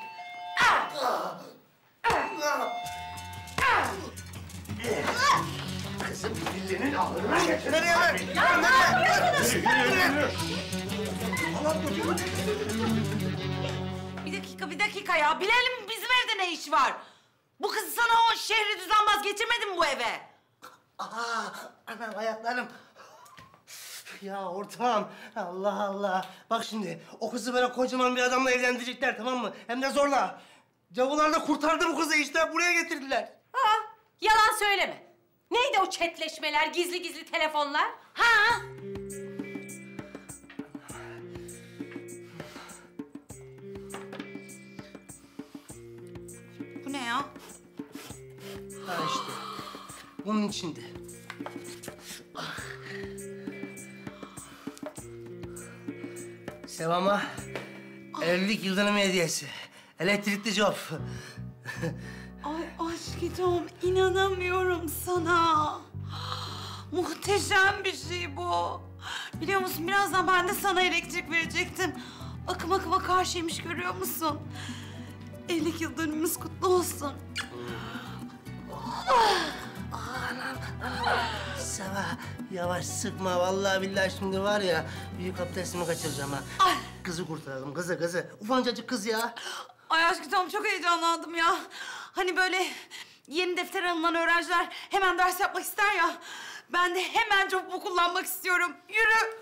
Kızım dilinin ağzına geç. Nereye ver? Ya ne yapıyorsunuz? Bir dakika ya. Bilelim bizim evde ne iş var? Bu kız sana o şehri düzenbaz getirmedi mi bu eve? Anam ayaklarım. Ya ortağım, Allah Allah. Bak şimdi, o kızı böyle kocaman bir adamla evlendirecekler, tamam mı? Hem de zorla. Cavular da kurtardı bu kızı işte, buraya getirdiler. Yalan söyleme. Neydi o chatleşmeler, gizli gizli telefonlar? Ha? Bu ne ya? Ha işte, bunun içinde. Sevama evlilik yıldönümü hediyesi. Elektrikli job. Ay aşkım, inanamıyorum sana. Muhteşem bir şey bu. Biliyor musun, birazdan ben de sana elektrik verecektim. Akıma karşıymış, görüyor musun? Evlilik yıldönümümüz kutlu olsun. Anam. Seva, yavaş sıkma. Vallahi billahi şimdi var ya, büyük abdestimi kaçıracağım ha. Kızı kurtaralım, kızı. Ufancacık kız ya. Ay aşkım, çok heyecanlandım ya. Hani böyle yeni defter alınan öğrenciler hemen ders yapmak ister ya. Ben de hemen bu kullanmak istiyorum. Yürü.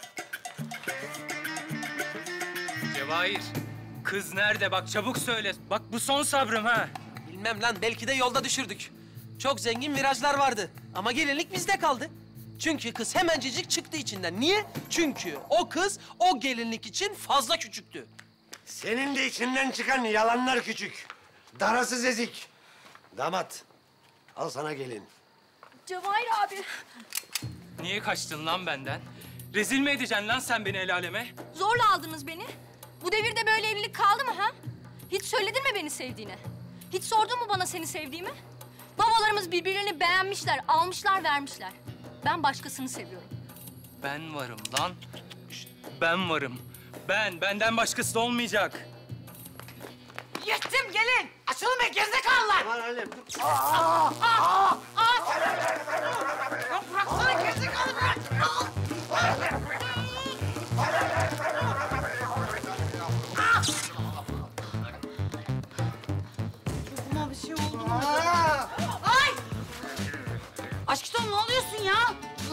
Cevahir, kız nerede? Bak çabuk söyle. Bak bu son sabrım ha. Bilmem lan, belki de yolda düşürdük. Çok zengin virajlar vardı ama gelinlik bizde kaldı. Çünkü kız hemencecik çıktı içinden. Niye? Çünkü o kız o gelinlik için fazla küçüktü. Senin de içinden çıkan yalanlar küçük. Darasız ezik. Damat, al sana gelin. Cevahir abi. Niye kaçtın lan benden? Rezil mi edeceksin lan sen beni el aleme? Zorla aldınız beni. Bu devirde böyle evlilik kaldı mı ha? Hiç söyledin mi beni sevdiğini? Hiç sordun mu bana seni sevdiğimi? Babalarımız birbirlerini beğenmişler, almışlar, vermişler. Ben başkasını seviyorum. Ben varım lan. Şşt, ben varım. Benden başkası da olmayacak. Yettim, gelin. Açılın be gerizekalılar. Aman annem. Bıraksana gerizekalı, bırak. Çocuğuma bir şey oldu mu? Ay! Aşkım ne oluyorsun ya?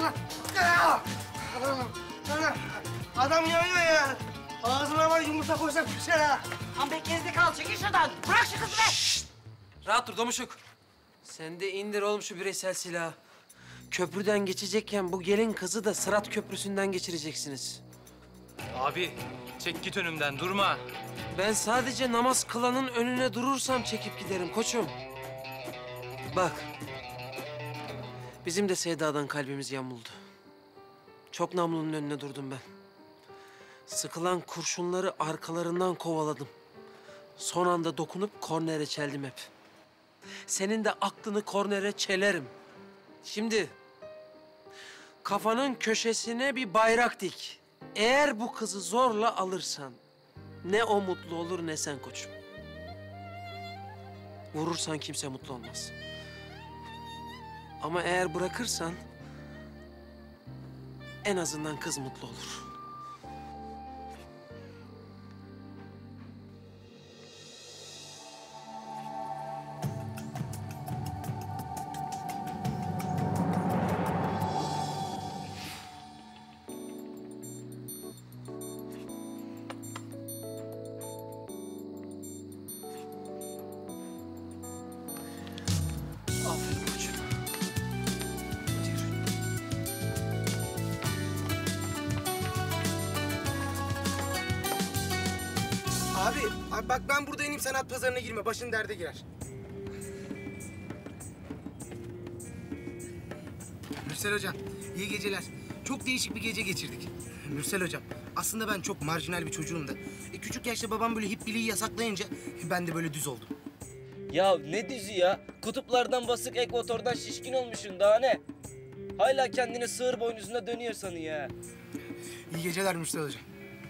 Adam yanıyor ya. Ağzına var yumurta koysak düşer ha. Lan be gerizekalı, çekil şuradan. Bırak şu kızı be. Rahat dur Domuşuk. Sen de indir oğlum şu bireysel silahı. Köprüden geçecekken bu gelin kızı da Sırat Köprüsü'nden geçireceksiniz. Abi çek git önümden, durma. Ben sadece namaz kılanın önüne durursam çekip giderim koçum. Bak. Bizim de Sevda'dan kalbimiz yamuldu. Çok namlunun önüne durdum ben. Sıkılan kurşunları arkalarından kovaladım. Son anda dokunup kornere çeldim hep. Senin de aklını kornere çelerim. Şimdi kafanın köşesine bir bayrak dik. Eğer bu kızı zorla alırsan ne o mutlu olur ne sen koçum. Vurursan kimse mutlu olmaz. Ama eğer bırakırsan en azından kız mutlu olur. Aferin koçum. Hadi yürü. Abi bak ben burada ineyim, sen at pazarına girme. Başın derde girer. Mürsel hocam, iyi geceler. Çok değişik bir gece geçirdik. Mürsel hocam, aslında ben çok marjinal bir çocuğum da. Küçük yaşta babam böyle hipbiliği yasaklayınca ben de böyle düz oldum. Ya ne düzü ya? Kutuplardan basık, ekvatordan şişkin olmuşsun daha ne? Hala kendini sığır boynuzuna dönüyor sanıyor ya. İyi geceler Mürsel hocam.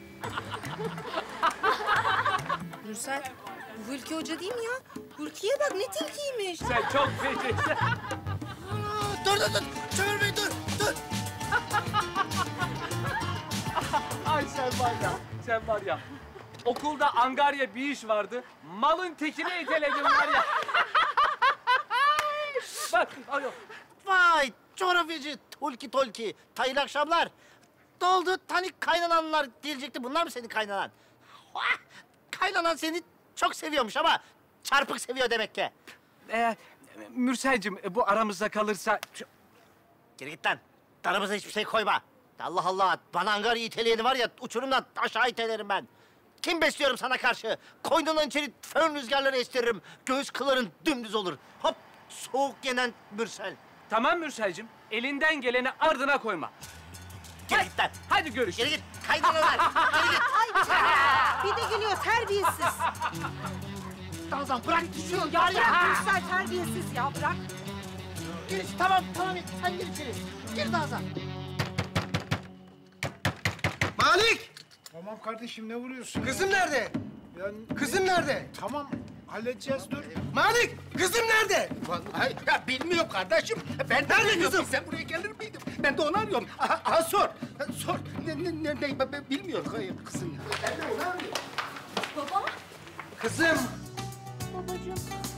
Mürsel, bu Hulki Hoca değil mi ya? Hulki'ye bak ne tilkiymiş. Sen çok fecisin. Dur. Çevirmeyin dur. Ay sen var ya. Okulda angarya bir iş vardı. Malın tekini iteledim var ya. Bak, alo. Vay coğrafyacı Tulki Tolki. Hayırlı akşamlar. Ne oldu? Tanik kaynananlar diyecekti. Bunlar mı senin kaynanan? Kaynanan seni çok seviyormuş ama çarpık seviyor demek ki. Mürselcim bu aramızda kalırsa... Geri git lan. Aramıza hiçbir şey koyma. Allah Allah. Bana angarya iteleyeni var ya uçurumdan aşağı itelerim ben. Kim besliyorum sana karşı? Koynundan içeri fön rüzgarları estiririm. Göğüs kılların dümdüz olur. Hop soğuk yenen Mürsel. Tamam Mürselcim. Elinden geleni ardına koyma. Geri git lan. Hadi görüşürüz. Geri git. Kaynanalar. Geri git. Bir de gülüyor terbiyesiz. Nazan bırak düşüyor. Ya bırak Mürsel terbiyesiz ya bırak. Gir, tamam sen gir içeri. Gir Nazan. Malik! Tamam kardeşim ne vuruyorsun? Kızım nerede? Ya, Kızım nerede? Tamam halledeceğiz dur. Malik! Kızım nerede? Vallahi ya bilmiyorum kardeşim. Ben Nerede kızım? Sen buraya gelir miydin? Ben de onu arıyorum. Aha, sor. Sor. Ben bilmiyorum. Hayır, kızım. Ben de onu arıyorum. Baba. Kızım! Babacığım.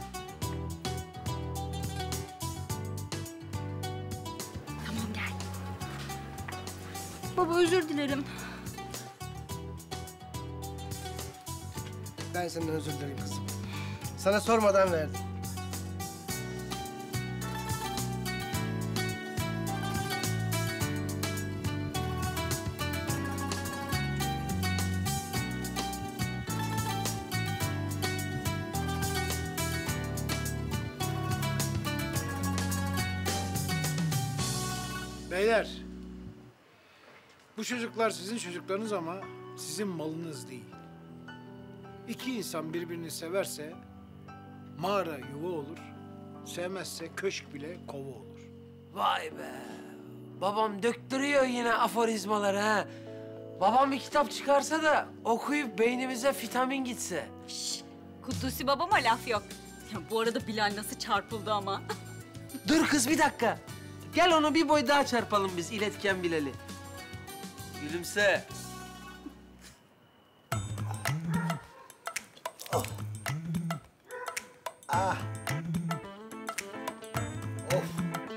Tamam gel. Baba özür dilerim. Ben senden özür dilerim kızım. Sana sormadan verdim. Beyler, bu çocuklar sizin çocuklarınız ama sizin malınız değil. İki insan birbirini severse mağara yuva olur, sevmezse köşk bile kova olur. Vay be. Babam döktürüyor yine aforizmaları ha. Babam bir kitap çıkarsa da okuyup beynimize vitamin gitse. Kuddusi babama laf yok. Ya bu arada Bilal nasıl çarpıldı ama. Dur kız bir dakika. Gel onu bir boy daha çarpalım biz iletken Bilal'i. Gülümse. Ah. Of.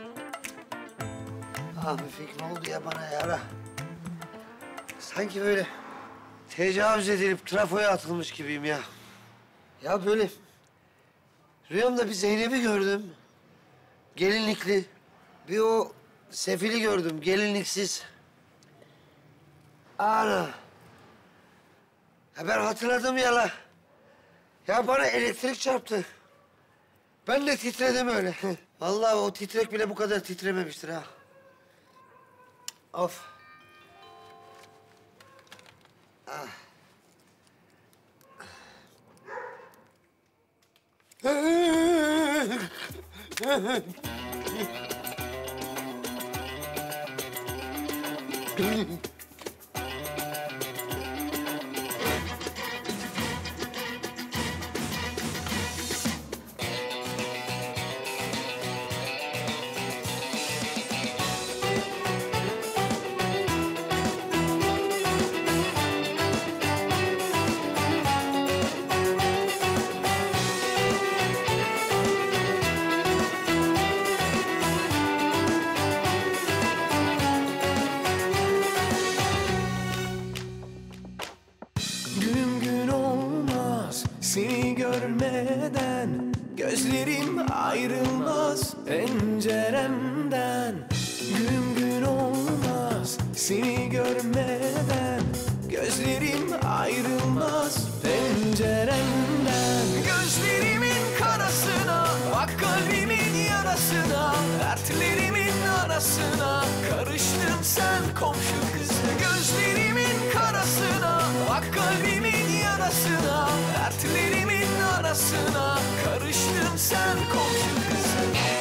Ah bir fikir oldu ya bana ya. Sanki böyle tecavüz edilip trafoya atılmış gibiyim ya. Ya böyle rüyamda bir Zeynep'i gördüm. Gelinlikli. Bir o Sefil'i gördüm gelinliksiz. Ana. Ya ben hatırladım ya la. Ya bana elektrik çarptı. Ben de titredim öyle. Vallahi o titrek bile bu kadar titrememiştir ha. Of. Ah. Ah. Günüm gün olmaz seni görmeden, gözlerim ayrılmaz penceremden. Günüm gün olmaz seni görmeden, gözlerim ayrılmaz penceremden. Gözlerimin karasına, bak kalbimin yarasına, dertlerimin arasına karıştın sen komşu kız. Gözlerimin karasına, bak kalbimin yarasına, dertlerimin arasına karıştın sen komşu kız.